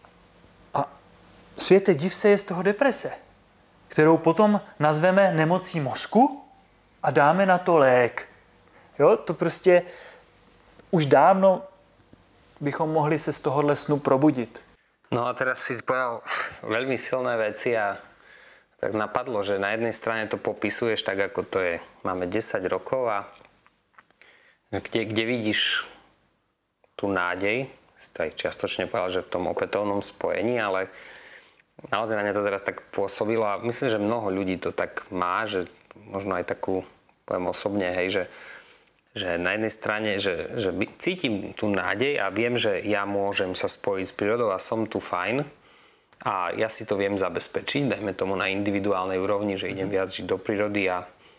A světe, div se, je z toho deprese, kterou potom nazveme nemocí mozku a dáme na to lék. Jo, to prostě už dávno bychom mohli se z tohohle snu probudit. No a teraz si povedal veľmi silné veci a tak napadlo, že na jednej strane to popisuješ tak, ako to je. Máme 10 rokov a kde vidíš tú nádej, si to aj čiastočne povedal, že v tom opätovnom spojení, ale naozaj na mňa to teraz tak pôsobilo a myslím, že mnoho ľudí to tak má, že možno aj takú, poviem osobne, hej, že na jednej strane, že cítim tú nádej a viem, že ja môžem sa spojiť s prírodou a som tu fajn a ja si to viem zabezpečiť, dajme tomu na individuálnej úrovni, že idem viac žiť do prírody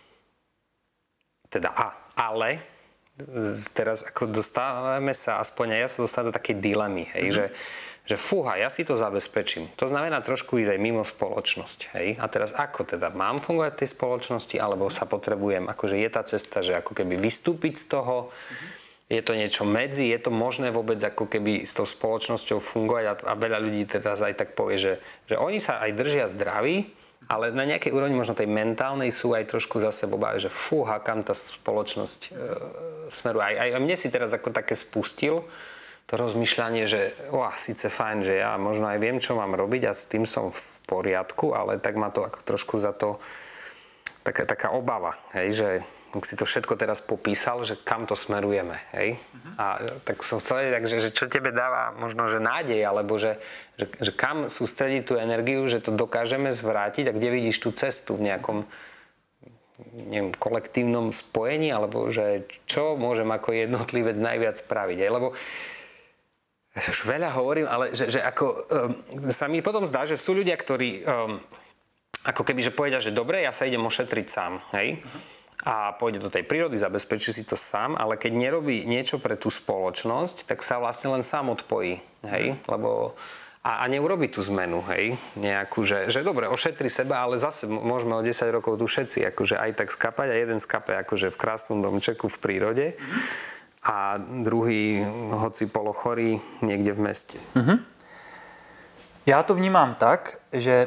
ale teraz ako dostávame sa, aspoň aj ja sa dostávam do takej dilemy, hej, že fúha, ja si to zabezpečím. To znamená trošku ísť aj mimo spoločnosť, hej. A teraz ako teda mám fungovať v tej spoločnosti, alebo sa potrebujem, akože je tá cesta, že ako keby vystúpiť z toho, je to niečo medzi, je to možné vôbec ako keby s tou spoločnosťou fungovať a veľa ľudí teraz aj tak povie, že oni sa aj držia zdraví, ale na nejakej úrovni možno tej mentálnej sú aj trošku zase v obave, že fúha, kam tá spoločnosť smeruje. Aj mne si teraz ako také spustil to rozmýšľanie, že síce fajn, že ja možno aj viem, čo mám robiť a s tým som v poriadku, ale tak ma to ako trošku za to taká obava, hej, že ak si to všetko teraz popísal, že kam to smerujeme, hej. A tak som chcel vedieť, že čo tebe dáva možno, že nádej, alebo že kam sústrediť tú energiu, že to dokážeme zvrátiť a kde vidíš tú cestu v nejakom kolektívnom spojení, alebo že čo môžem ako jednotlivec najviac spraviť, hej. Lebo ja už veľa hovorím, ale že ako sa mi potom zdá, že sú ľudia, ktorí ako keby, že povedia, že dobre, ja sa idem ošetriť sám, hej. A pôjde do tej prírody, zabezpečí si to sám, ale keď nerobí niečo pre tú spoločnosť, tak sa vlastne len sám odpojí, hej, lebo a neurobí tú zmenu, hej, nejakú, že dobre, ošetri seba, ale zase môžeme o 10 rokov tu všetci akože aj tak skapať a jeden skape akože v krásnom domčeku v prírode a druhý, hoci polochorý, niekde v meste. Já to vnímám tak, že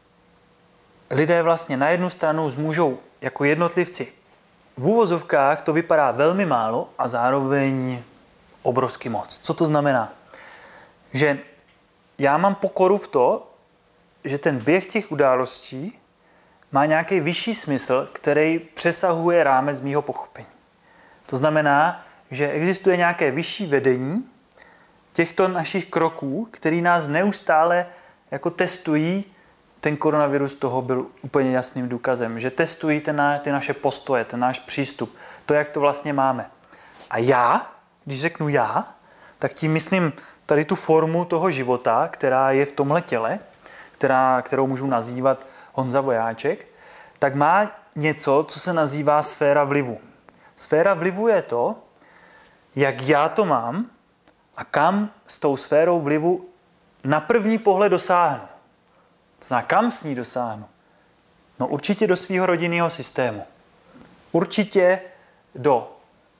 lidé vlastně na jednu stranu zmůžou jako jednotlivci. V úvozovkách to vypadá velmi málo a zároveň obrovsky moc. Co to znamená? Že já mám pokoru v to, že ten běh těch událostí má nějaký vyšší smysl, který přesahuje rámec mýho pochopení. To znamená, že existuje nějaké vyšší vedení těchto našich kroků, který nás neustále jako testují. Ten koronavirus toho byl úplně jasným důkazem, že testují ty naše postoje, ten náš přístup, to, jak to vlastně máme. A já, když řeknu já, tak tím myslím tady tu formu toho života, která je v tomhle těle, kterou můžu nazývat Honza Vojáček, tak má něco, co se nazývá sféra vlivu. Sféra vlivu je to, jak já to mám a kam s tou sférou vlivu na první pohled dosáhnu. To znamená, kam s ní dosáhnu? No určitě do svého rodinného systému. Určitě do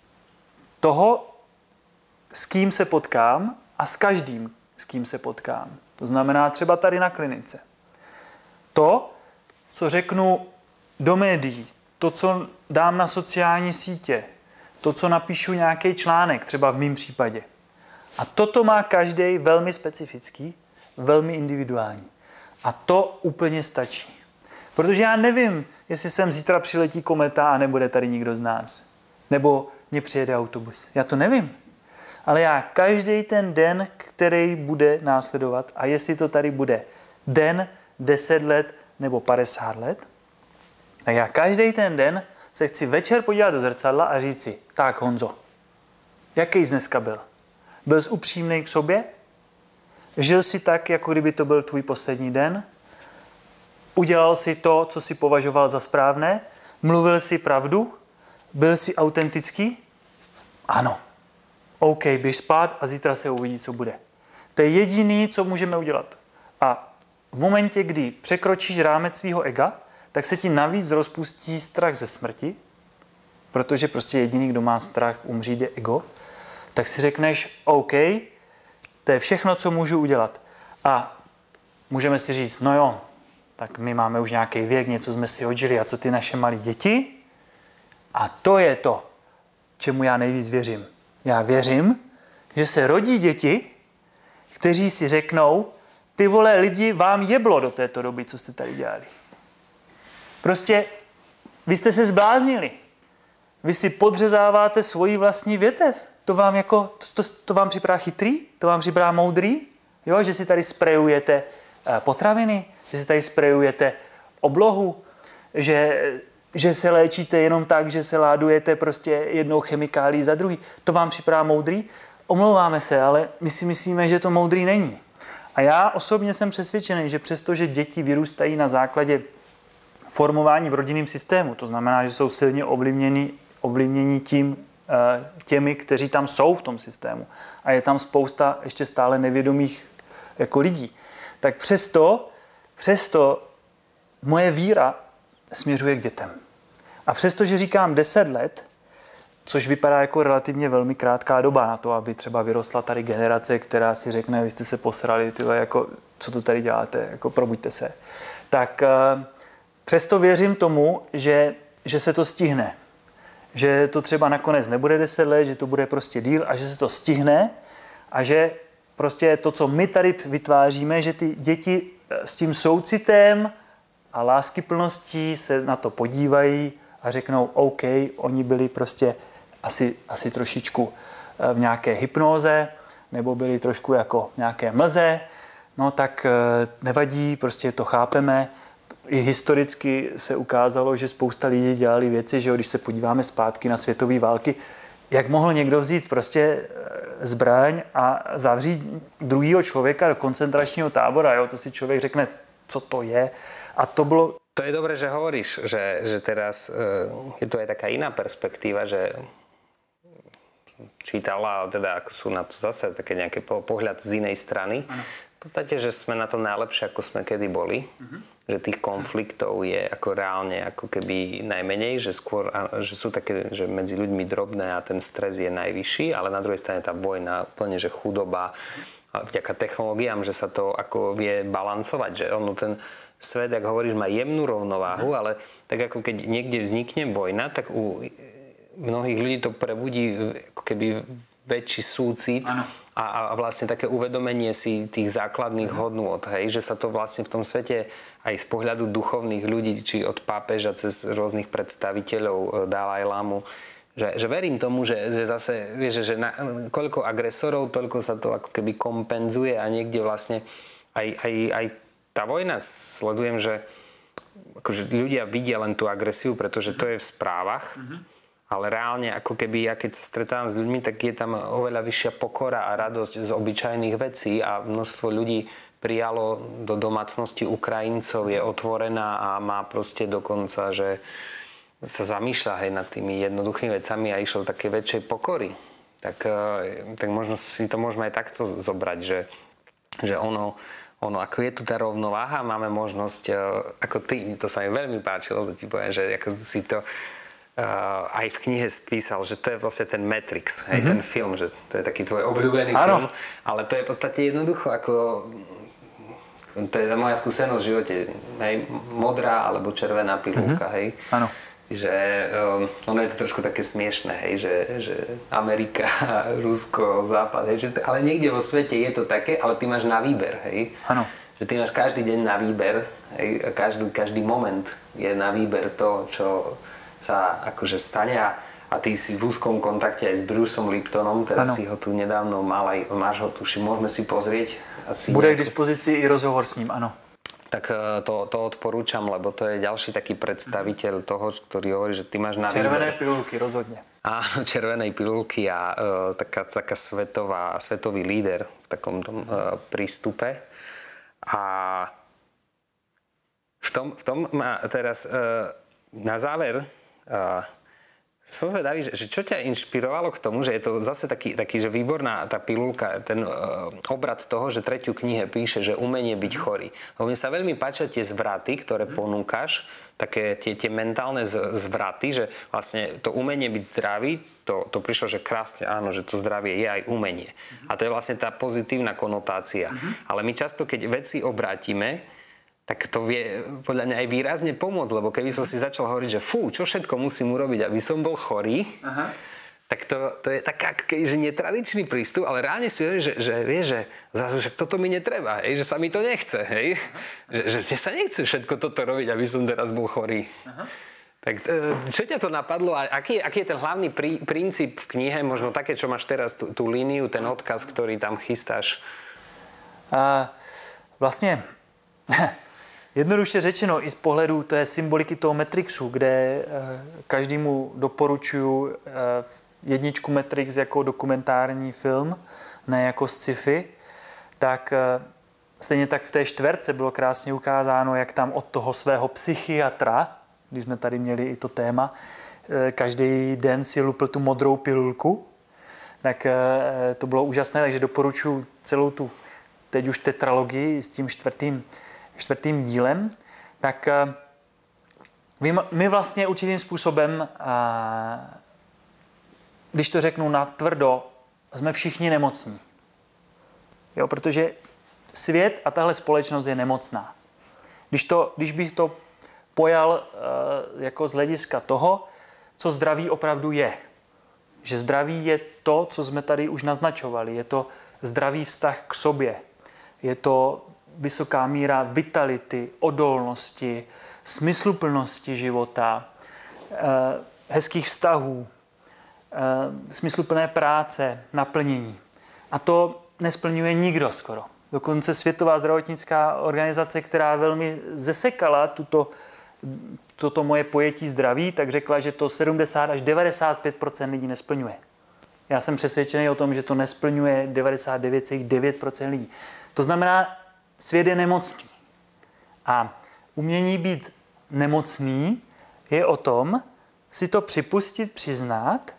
toho, s kým se potkám a s každým, s kým se potkám. To znamená třeba tady na klinice. To, co řeknu do médií, to, co dám na sociální sítě, to, co napíšu nějaký článek, třeba v mém případě. A toto má každý velmi specifický, velmi individuální. A to úplně stačí. Protože já nevím, jestli sem zítra přiletí kometa a nebude tady nikdo z nás. Nebo mě přijede autobus. Já to nevím. Ale já každý ten den, který bude následovat, a jestli to tady bude den, 10 let nebo 50 let, tak já každý ten den se chci večer podívat do zrcadla a říct si, tak Honzo, jaký jsi dneska byl? Byl jsi upřímnej k sobě? Žil jsi tak, jako kdyby to byl tvůj poslední den? Udělal jsi to, co jsi považoval za správné? Mluvil jsi pravdu? Byl jsi autentický? Ano. OK, běž spát a zítra se uvidí, co bude. To je jediný, co můžeme udělat. A v momentě, kdy překročíš rámec svého ega, tak se ti navíc rozpustí strach ze smrti, protože prostě jediný, kdo má strach umřít, je ego, tak si řekneš, OK, to je všechno, co můžu udělat. A můžeme si říct, no jo, tak my máme už nějaký věk, něco jsme si odžili, a co ty naše malé děti? A to je to, čemu já nejvíc věřím. Já věřím, že se rodí děti, kteří si řeknou, ty vole lidi, vám jeblo do této doby, co jste tady dělali. Prostě vy jste se zbláznili. Vy si podřezáváte svoji vlastní větev. To vám jako, to vám připadá chytrý? To vám připadá moudrý? Jo, že si tady sprejujete potraviny, že si tady sprejujete oblohu, že se léčíte jenom tak, že se ládujete prostě jednou chemikálí za druhý. To vám připadá moudrý? Omlouváme se, ale my si myslíme, že to moudrý není. A já osobně jsem přesvědčený, že přestože děti vyrůstají na základě formování v rodinném systému, to znamená, že jsou silně ovlivněni těmi, kteří tam jsou v tom systému. A je tam spousta ještě stále nevědomých jako lidí. Tak přesto moje víra směřuje k dětem. A přesto, že říkám 10 let, což vypadá jako relativně velmi krátká doba na to, aby třeba vyrostla tady generace, která si řekne, vy jste se posrali, tyhle, jako, co to tady děláte, jako probuďte se. Tak přesto věřím tomu, že se to stihne. Že to třeba nakonec nebude 10 let, že to bude prostě díl a že se to stihne a že prostě to, co my tady vytváříme, že ty děti s tím soucitem a láskyplností se na to podívají a řeknou, OK, oni byli prostě asi trošičku v nějaké hypnóze nebo byli trošku jako v nějaké mlze, no tak nevadí, prostě to chápeme. I historicky se ukázalo, že spousta lidí dělali věci, že když se podíváme zpátky na světové války, jak mohl někdo vzít prostě zbraň a zavřít druhýho člověka do koncentračního tábora, jo? To si člověk řekne, co to je. A to bylo... To je dobré, že hovoríš, že teraz je to aj taká iná perspektíva, že čítala, teda ako sú na to zase také nejaké pohľad z inej strany. Ano. V podstate, že sme na to najlepšie, ako sme kedy boli. Že tých konfliktov je ako reálne ako keby najmenej, že skôr, že sú také, že medzi ľuďmi drobné a ten stres je najvyšší, ale na druhej strane tá vojna, úplne, že chudoba, vďaka technológiám, že sa to ako vie balancovať, že ono ten svet, jak hovoríš, má jemnú rovnováhu, ale tak ako keď niekde vznikne vojna, tak u mnohých ľudí to prebudí ako keby väčší súcit a vlastne také uvedomenie si tých základných hodnôt, hej, že sa to vlastne v tom svete aj z pohľadu duchovných ľudí, či od pápeža cez rôznych predstaviteľov Dalaj Lámu, že verím tomu, že zase, vieš, že koľko agresorov, toľko sa to ako keby kompenzuje a niekde vlastne aj tá vojna, sledujem, že akože ľudia vidia len tú agresiu, pretože to je v správach, ale reálne ako keby ja keď sa stretávam s ľuďmi, tak je tam oveľa vyššia pokora a radosť z obyčajných vecí a množstvo ľudí prijalo do domácnosti Ukrajincov, je otvorená a má proste dokonca, že sa zamýšľa nad tými jednoduchými vecami a išlo také väčšej pokory. Tak možno si to môžeme aj takto zobrať, že ono ako je tu tá rovnováha, máme možnosť, ako ty, to sa mi veľmi páčilo, to ti poviem, že ako si to aj v knihe spísal, že to je vlastne ten Matrix, hej, ten film, že to je taký tvoj obľúbený film, ale to je v podstate jednoducho ako, to je moja skúsenosť v živote, hej, modrá alebo červená pilulka, hej. Áno. Že ono je to trošku také smiešné, hej, že Amerika, Rusko, Západ, hej, ale niekde vo svete je to také, ale ty máš na výber, hej. Áno. Že ty máš každý deň na výber, hej, každý moment je na výber to, čo sa akože stane a ty si v úzkom kontakte aj s Bruceom Liptonom, teraz si ho tu nedávno mal aj, máš ho tuším, môžeme si pozrieť. Asi bude k dispozícii i rozhovor s ním, áno. Tak to odporúčam, lebo to je ďalší taký predstaviteľ toho, ktorý hovorí, že ty máš na výber. Červené pilulky, rozhodne. Áno, červenej pilulky a taká svetový líder v takom prístupe. A v tom má teraz na záver som zvedavý, že čo ťa inšpirovalo k tomu, že je to zase taký že výborná tá pilulka, ten obrad toho, že tretiu knihe píše, že umenie byť chorý. Lebo mne sa veľmi páčia tie zvraty, ktoré ponúkaš, také tie mentálne zvraty, že vlastne to umenie byť zdravý, to prišlo, že krásne, áno, že to zdravie je aj umenie. A to je vlastne tá pozitívna konotácia. Ale my často, keď veci obrátime, tak to vie podľa mňa aj výrazne pomôcť, lebo keby som si začal hovoriť, že čo všetko musím urobiť, aby som bol chorý, Tak to je tak že netradičný prístup, ale reálne si hovorí, že vieš, že zrazu, že toto mi netreba, hej, že sa mi to nechce, hej. Že mne sa nechce všetko toto robiť, aby som teraz bol chorý. Aha. Tak čo ťa to napadlo a aký je ten hlavný princíp v knihe, možno také, čo máš teraz, tú líniu, ten odkaz, ktorý tam chystáš? Vlastně jednoduše řečeno i z pohledu té symboliky toho Matrixu, kde každému doporučuju jedničku Matrix jako dokumentární film, ne jako sci-fi, tak stejně tak v té čtverce bylo krásně ukázáno, jak tam od toho svého psychiatra, když jsme tady měli i to téma, každý den si lupl tu modrou pilulku, tak to bylo úžasné, takže doporučuji celou tu teď už tetralogii s tím čtvrtým dílem, tak my vlastně určitým způsobem, když to řeknu natvrdo, jsme všichni nemocní. Jo, protože svět a tahle společnost je nemocná. Když bych to pojal jako z hlediska toho, co zdraví opravdu je. Že zdraví je to, co jsme tady už naznačovali. Je to zdravý vztah k sobě. Je to vysoká míra vitality, odolnosti, smysluplnosti života, hezkých vztahů, smysluplné práce, naplnění. A to nesplňuje nikdo skoro. Dokonce Světová zdravotnická organizace, která velmi zesekala toto moje pojetí zdraví, tak řekla, že to 70 až 95% lidí nesplňuje. Já jsem přesvědčený o tom, že to nesplňuje 99,9% lidí. To znamená, svět je nemocný. A umění být nemocný je o tom si to připustit, přiznat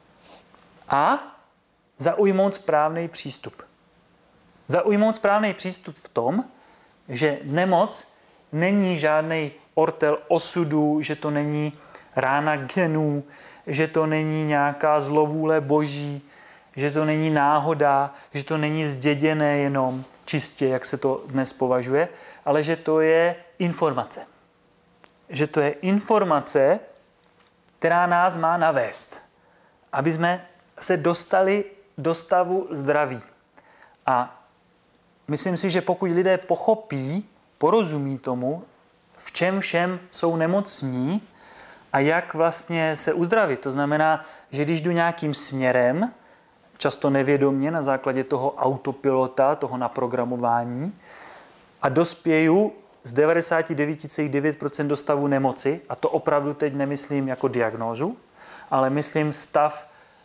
a zaujmout správný přístup. Zaujmout správný přístup v tom, že nemoc není žádný ortel osudu, že to není rána genů, že to není nějaká zlovůle boží, že to není náhoda, že to není zděděné jenom čistě, jak se to dnes považuje, ale že to je informace. Že to je informace, která nás má navést, aby jsme se dostali do stavu zdraví. A myslím si, že pokud lidé pochopí, porozumí tomu, v čem všem jsou nemocní a jak vlastně se uzdravit. To znamená, že když jdu nějakým směrem, často nevědomně na základě toho autopilota, toho naprogramování a dospěju z 99,9% do stavu nemoci, a to opravdu teď nemyslím jako diagnózu, ale myslím stav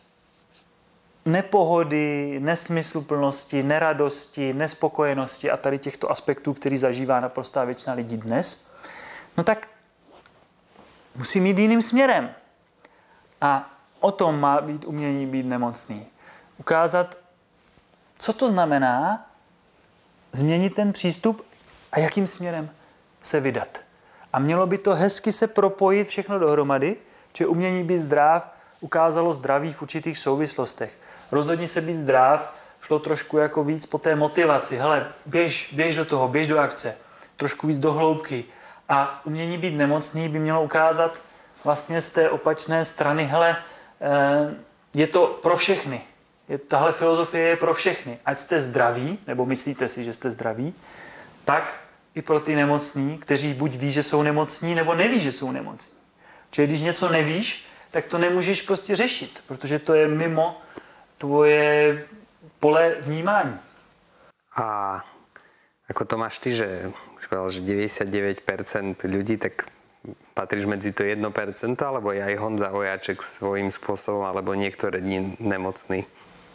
nepohody, nesmysluplnosti, neradosti, nespokojenosti a tady těchto aspektů, který zažívá naprostá většina lidí dnes, no tak musím jít jiným směrem. A o tom má být umění být nemocný. Ukázat, co to znamená změnit ten přístup a jakým směrem se vydat. A mělo by to hezky se propojit všechno dohromady, že umění být zdrav ukázalo zdraví v určitých souvislostech. Rozhodně se být zdrav šlo trošku jako víc po té motivaci. Hele, běž do toho, běž do akce. Trošku víc do hloubky. A umění být nemocný by mělo ukázat vlastně z té opačné strany, hele, je to pro všechny. Tahle filozofie je pro všechny. Ať jste zdraví, nebo myslíte si, že jste zdraví, tak i pro ty nemocní, kteří buď ví, že jsou nemocní, nebo neví, že jsou nemocní. Čili když něco nevíš, tak to nemůžeš prostě řešit, protože to je mimo tvoje pole vnímání. A ako to máš ty, že si povedal, že 99% ľudí, tak patríš medzi to 1%, alebo je aj Honza Ojáček svojím spôsobom, alebo niektoré dní nemocný?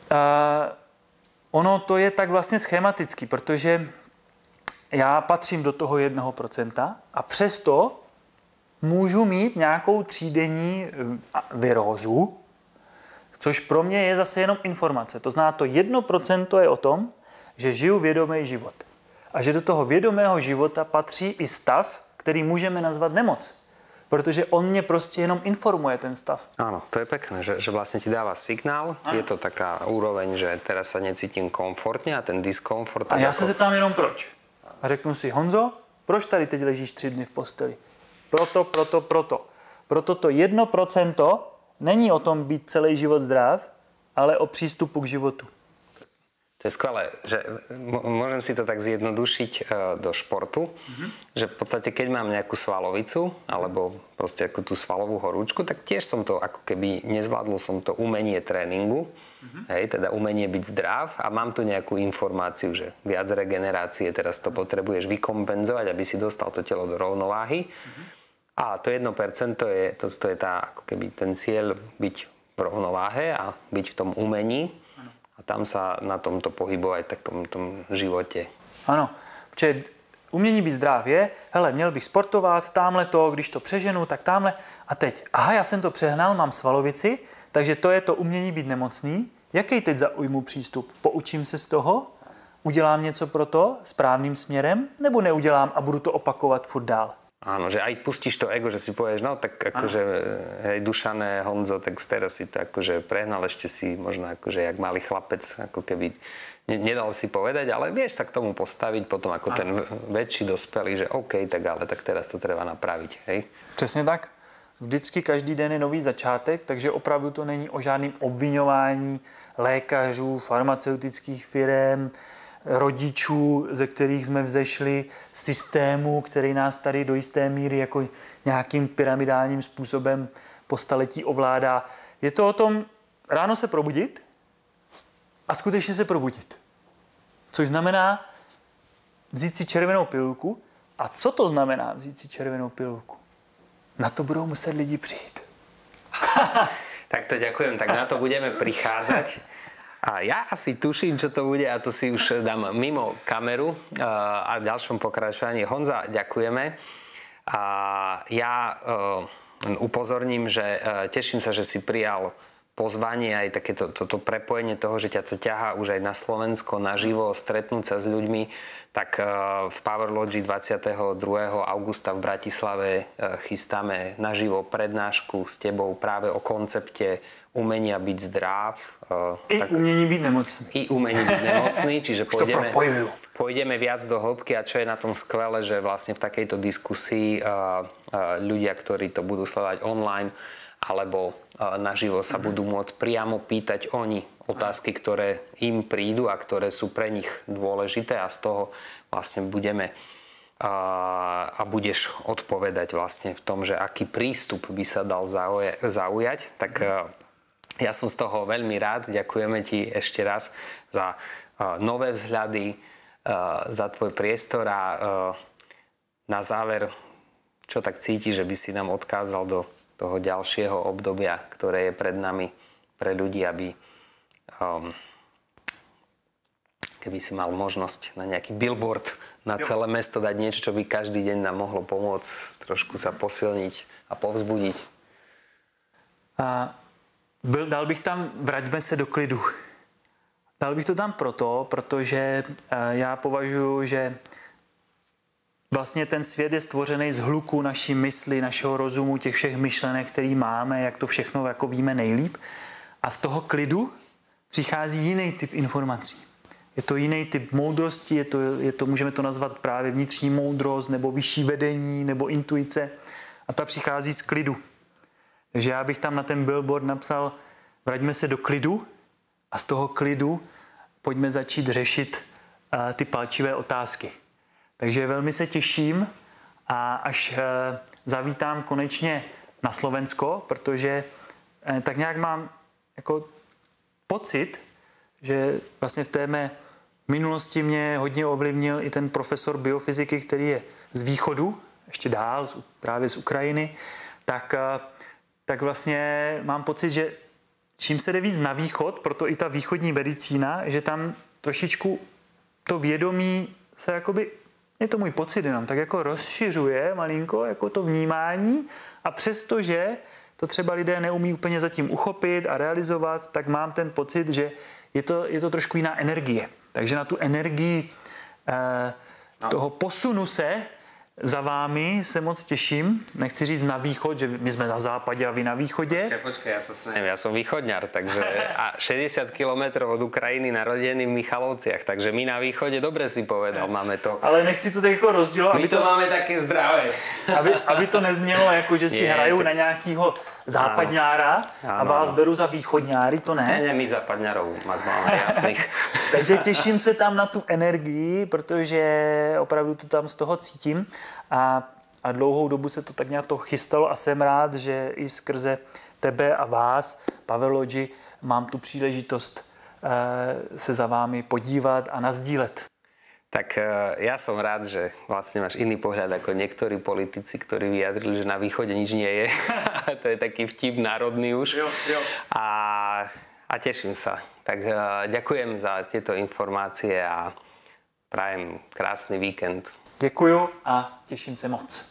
Ono to je tak vlastně schematicky, protože já patřím do toho 1% a přesto můžu mít nějakou třídenní virózu, což pro mě je zase jenom informace. To znamená, to 1% je o tom, že žiju vědomý život. A že do toho vědomého života patří i stav, který můžeme nazvat nemoc. Protože on mě prostě jenom informuje ten stav. Áno, to je pekné, že vlastne ti dáva signál. Ano. Je to taká úroveň, že teraz sa necítim komfortně a ten diskomfort... A já se zeptám jenom proč. A řeknu si, Honzo, proč tady teď ležíš 3 dny v posteli? Proto to 1% není o tom být celý život zdrav, ale o přístupu k životu. To je skvelé, že môžem si to tak zjednodušiť do športu, že v podstate keď mám nejakú svalovicu alebo proste ako tú svalovú horúčku, tak tiež som to ako keby nezvládol som to umenie tréningu, hej, teda umenie byť zdrav a mám tu nejakú informáciu, že viac regenerácie, teraz to potrebuješ vykompenzovať, aby si dostal to telo do rovnováhy. A to 1% to je tá, ako keby ten cieľ byť v rovnováhe a byť v tom umení. A tam sa na tomto pohybovať v takom tom životě. Ano, protože umění být zdrav je, hele, měl bych sportovat, támhle to, když to přeženu, tak támhle. A teď, aha, já jsem to přehnal, mám svalovici, takže to je to umění být nemocný. Jaký teď zaujmu přístup? Poučím se z toho? Udělám něco pro to správným směrem? Nebo neudělám a budu to opakovat furt dál? Áno, že aj pustíš to ego, že si povieš, no tak akože, hej, Dušané, Honzo, tak teraz si to akože prehnal, ešte si možno akože jak malý chlapec, ako keby nedal si povedať, ale vieš sa k tomu postaviť potom ako ten väčší dospelý, že OK, tak ale tak teraz to treba napraviť, hej. Přesně tak. Vždycky každý den je nový začátek, takže opravdu to není o žádném obviňování lékařů, farmaceutických firem, rodičů, ze kterých jsme vzešli, systému, který nás tady do jisté míry jako nějakým pyramidálním způsobem po staletí ovládá. Je to o tom ráno se probudit a skutečně se probudit. Což znamená vzít si červenou pilulku. A co to znamená vzít si červenou pilulku? Na to budou muset lidi přijít. Tak to ďakujem, tak na to budeme prichádzať. A ja asi tuším, čo to bude a to si už dám mimo kameru a v ďalšom pokračovaní. Honza, ďakujeme. A ja upozorním, že teším sa, že si prijal pozvanie aj takéto toto prepojenie toho, že ťa to ťahá už aj na Slovensko naživo, stretnúť sa s ľuďmi. Tak v Power Lodge 22. augusta v Bratislave chystáme naživo prednášku s tebou práve o koncepte umenia byť zdrav. Umění být nemocný. I umení byť nemocný, čiže pôjdeme viac do hĺbky a čo je na tom skvelé, že vlastne v takejto diskusii ľudia, ktorí to budú sledovať online alebo naživo sa budú môcť priamo pýtať oni otázky, ktoré im prídu a ktoré sú pre nich dôležité a z toho vlastne budeme a budeš odpovedať vlastne v tom, že aký prístup by sa dal zaujať. Tak ja som z toho veľmi rád. Ďakujeme ti ešte raz za nové vzhľady, za tvoj priestor a na záver, čo tak cítiš, že by si nám odkázal do toho ďalšieho obdobia, ktoré je pred nami pre ľudí, aby keby si mal možnosť na nejaký billboard na celé mesto dať niečo, čo by každý deň nám mohlo pomôcť trošku sa posilniť a povzbudiť. Dal bych tam vraťme se do klidu. Dal bych to tam protože já považuji, že vlastně ten svět je stvořený z hluku naší mysli, našeho rozumu, těch všech myšlenek, který máme, jak to všechno jako víme nejlíp. A z toho klidu přichází jiný typ informací. Je to jiný typ moudrosti, můžeme to nazvat právě vnitřní moudrost, nebo vyšší vedení, nebo intuice. A ta přichází z klidu. Takže já bych tam na ten billboard napsal, vraťme se do klidu a z toho klidu pojďme začít řešit ty palčivé otázky. Takže velmi se těším a až zavítám konečně na Slovensko, protože tak nějak mám jako pocit, že vlastně v té mé minulosti mě hodně ovlivnil i ten profesor biofyziky, který je z východu, ještě dál, právě z Ukrajiny, tak vlastně mám pocit, že čím se jde víc na východ, proto i ta východní medicína, že tam trošičku to vědomí se jakoby, je to můj pocit jenom, tak jako rozšiřuje malinko jako to vnímání a přestože to třeba lidé neumí úplně zatím uchopit a realizovat, tak mám ten pocit, že je to trošku jiná energie. Takže na tu energii toho posunu se za vámi se moc těším. Nechci říct na východ, že my jsme na západě a vy na východě. Počkej, ja sa smejem. Ja som východňar, takže a 60 kilometrov od Ukrajiny narodený v Michalovciach, takže my na východe, dobre si povedal, máme to. Ale nechci to tak jako rozdělovat. My to máme také zdravé. Aby to neznělo, jako že si hrajou na nějakýho západňára a vás beru za východňáry, to ne? Ne, my západňárov vás máme jasných. Takže těším se tam na tu energii, protože opravdu to tam z toho cítím a dlouhou dobu se to tak nějak to chystalo a jsem rád, že i skrze tebe a vás, Pavel Lodži, mám tu příležitost se za vámi podívat a nazdílet. Tak ja som rád, že vlastne máš iný pohľad ako niektorí politici, ktorí vyjadrili, že na východe nič nie je. To je taký vtip národný už. Jo. A teším sa. Tak ďakujem za tieto informácie a prajem krásny víkend. Děkuju a těším se moc.